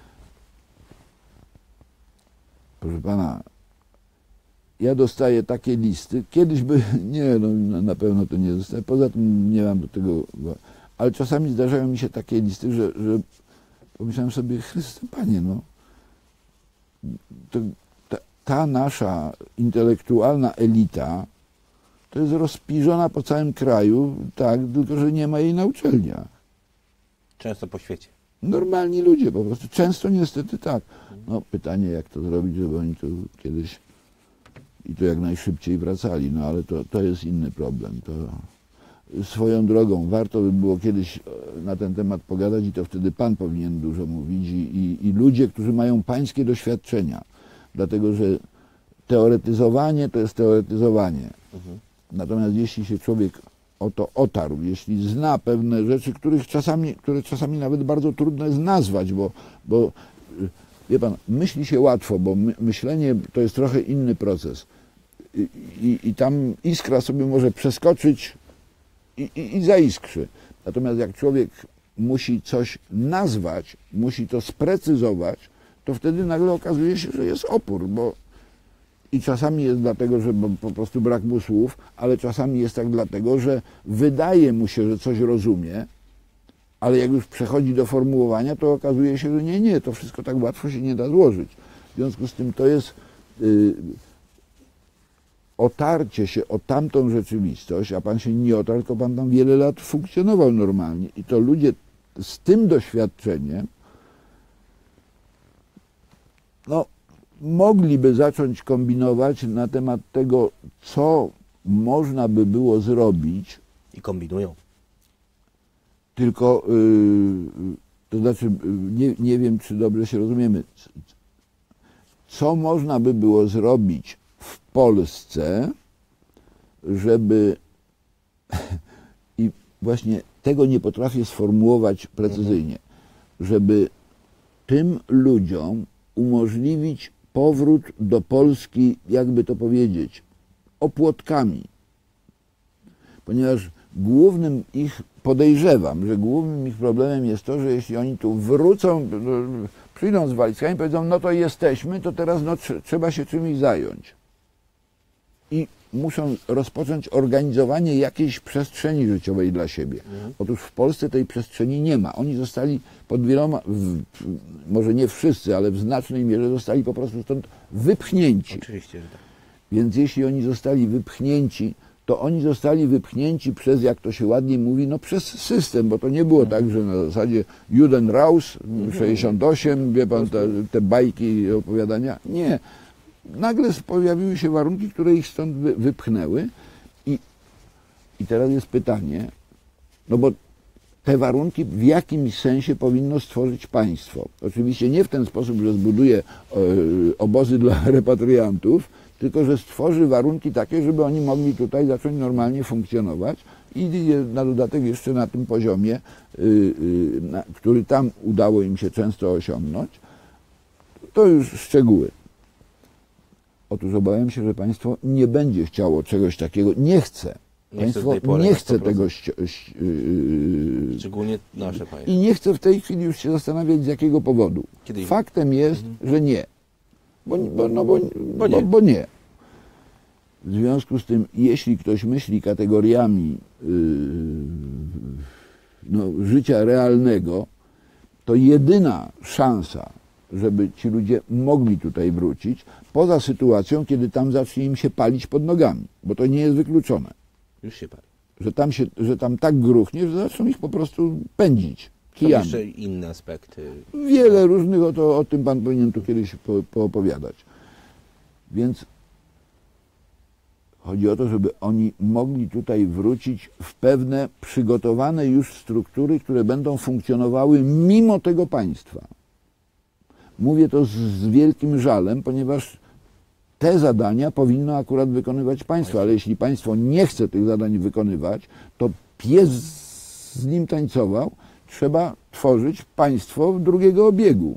Proszę pana, ja dostaję takie listy, kiedyś by, nie, no na pewno to nie dostaję, poza tym nie mam do tego, ale czasami zdarzają mi się takie listy, że, że pomyślałem sobie, Chryste Panie, no, to, ta, ta nasza intelektualna elita to jest rozpiżona po całym kraju, tak, tylko że nie ma jej na uczelniach. Często po świecie. Normalni ludzie po prostu, często niestety tak. No pytanie, jak to zrobić, żeby oni tu kiedyś i to jak najszybciej wracali, no ale to, to jest inny problem. To swoją drogą, warto by było kiedyś na ten temat pogadać i to wtedy pan powinien dużo mówić i, i, i ludzie, którzy mają pańskie doświadczenia, dlatego że teoretyzowanie to jest teoretyzowanie. Mhm. Natomiast jeśli się człowiek o to otarł, jeśli zna pewne rzeczy, których czasami, które czasami nawet bardzo trudno jest nazwać, bo, bo wie pan, myśli się łatwo, bo my, myślenie to jest trochę inny proces. I, i, i tam iskra sobie może przeskoczyć i, i, i zaiskrzy. Natomiast jak człowiek musi coś nazwać, musi to sprecyzować, to wtedy nagle okazuje się, że jest opór, bo i czasami jest dlatego, że po prostu brak mu słów, ale czasami jest tak dlatego, że wydaje mu się, że coś rozumie, ale jak już przechodzi do formułowania, to okazuje się, że nie, nie, to wszystko tak łatwo się nie da złożyć. W związku z tym to jest yy, otarcie się o tamtą rzeczywistość, a pan się nie otarł, tylko pan tam wiele lat funkcjonował normalnie. I to ludzie z tym doświadczeniem, no, mogliby zacząć kombinować na temat tego, co można by było zrobić. I kombinują. Tylko, yy, to znaczy, nie, nie wiem, czy dobrze się rozumiemy, co można by było zrobić w Polsce, żeby, i właśnie tego nie potrafię sformułować precyzyjnie, żeby tym ludziom umożliwić powrót do Polski, jakby to powiedzieć, opłotkami. Ponieważ głównym ich, podejrzewam, że głównym ich problemem jest to, że jeśli oni tu wrócą, przyjdą z walizkami, powiedzą, no to jesteśmy, to teraz no, tr trzeba się czymś zająć. I muszą rozpocząć organizowanie jakiejś przestrzeni życiowej dla siebie. Mhm. Otóż w Polsce tej przestrzeni nie ma. Oni zostali pod wieloma, w, może nie wszyscy, ale w znacznej mierze zostali po prostu stąd wypchnięci. Oczywiście, że tak. Więc jeśli oni zostali wypchnięci, to oni zostali wypchnięci przez, jak to się ładnie mówi, no przez system, bo to nie było mhm. tak, że na zasadzie Judenraus, sześćdziesiąt osiem, wie pan, te, te bajki, opowiadania. Nie. Nagle pojawiły się warunki, które ich stąd wypchnęły i, i teraz jest pytanie, no bo te warunki w jakimś sensie powinno stworzyć państwo. Oczywiście nie w ten sposób, że zbuduje e, obozy dla repatriantów, tylko że stworzy warunki takie, żeby oni mogli tutaj zacząć normalnie funkcjonować i na dodatek jeszcze na tym poziomie, y, y, na, który tam udało im się często osiągnąć, to już szczegóły. Otóż obawiam się, że państwo nie będzie chciało czegoś takiego, nie chce. Państwo nie chce, nie chce tego, yy, szczególnie nasze państwo. I nie chce w tej chwili już się zastanawiać, z jakiego powodu. Kiedy? Faktem jest, mhm. że nie. Bo, bo, no bo, bo, nie. Bo, bo nie. W związku z tym, jeśli ktoś myśli kategoriami yy, no, życia realnego, to jedyna szansa, żeby ci ludzie mogli tutaj wrócić, poza sytuacją, kiedy tam zacznie im się palić pod nogami, bo to nie jest wykluczone, Już się pali. że tam, się, że tam tak gruchnie, że zaczną ich po prostu pędzić Są kijami. jeszcze inne aspekty. Wiele różnych, o, to, o tym pan powinien tu kiedyś po, poopowiadać. Więc chodzi o to, żeby oni mogli tutaj wrócić w pewne przygotowane już struktury, które będą funkcjonowały mimo tego państwa. Mówię to z, z wielkim żalem, ponieważ te zadania powinno akurat wykonywać państwo, ale jeśli państwo nie chce tych zadań wykonywać, to pies z nim tańcował, trzeba tworzyć państwo drugiego obiegu.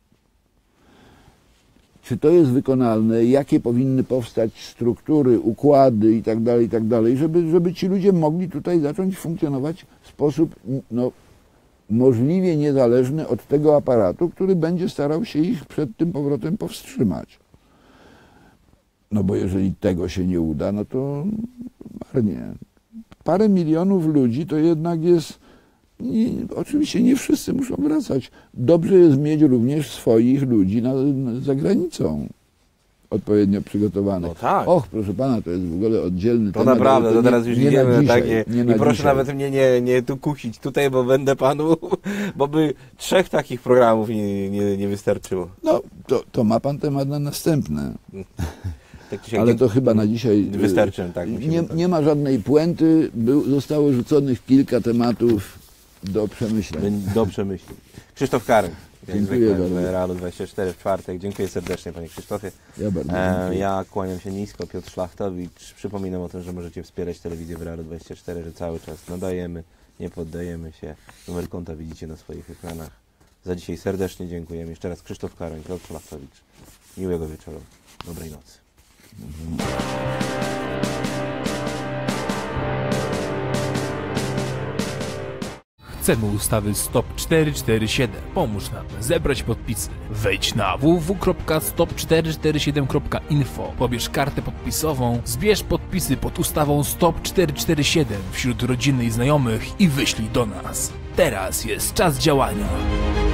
Czy to jest wykonalne, jakie powinny powstać struktury, układy i tak dalej, i tak dalej, żeby, żeby ci ludzie mogli tutaj zacząć funkcjonować w sposób no, możliwie niezależny od tego aparatu, który będzie starał się ich przed tym powrotem powstrzymać. No bo jeżeli tego się nie uda, no to marnie. Parę milionów ludzi to jednak jest, nie, oczywiście nie wszyscy muszą wracać. Dobrze jest mieć również swoich ludzi na, na, za granicą, odpowiednio przygotowanych. No tak. Och, proszę pana, to jest w ogóle oddzielny To temat. naprawdę, ale to nie- teraz już nie na idziemy dzisiaj, takie. nie na I proszę dzisiaj. nawet mnie nie, nie tu kusić tutaj, bo będę panu, bo by trzech takich programów nie, nie, nie wystarczyło. No, to, to ma pan temat na następne. Tak czy siak Ale nie- to chyba na dzisiaj Wystarczy, tak. musimy nie, tak. nie ma żadnej puenty. Był, zostało rzuconych kilka tematów do przemyśleń. Do przemyśleń. Krzysztof Karoń. Jak Dziękuję zwykle bardzo. w Realu dwadzieścia cztery w czwartek. Dziękuję serdecznie, panie Krzysztofie. Ja bardzo E, dziękuję. ja kłaniam się nisko, Piotr Szlachtowicz. Przypominam o tym, że możecie wspierać telewizję w Realu dwadzieścia cztery, że cały czas nadajemy, nie poddajemy się. Numer konta widzicie na swoich ekranach. Za dzisiaj serdecznie dziękujemy. Jeszcze raz Krzysztof Karoń, Piotr Szlachtowicz. Miłego wieczoru. Dobrej nocy. Chcemy ustawy Stop cztery cztery siedem. Pomóż nam zebrać podpisy. Wejdź na w w w kropka stop cztery cztery siedem kropka info. Pobierz kartę podpisową, zbierz podpisy pod ustawą Stop cztery cztery siedem wśród rodziny i znajomych i wyślij do nas. Teraz jest czas działania.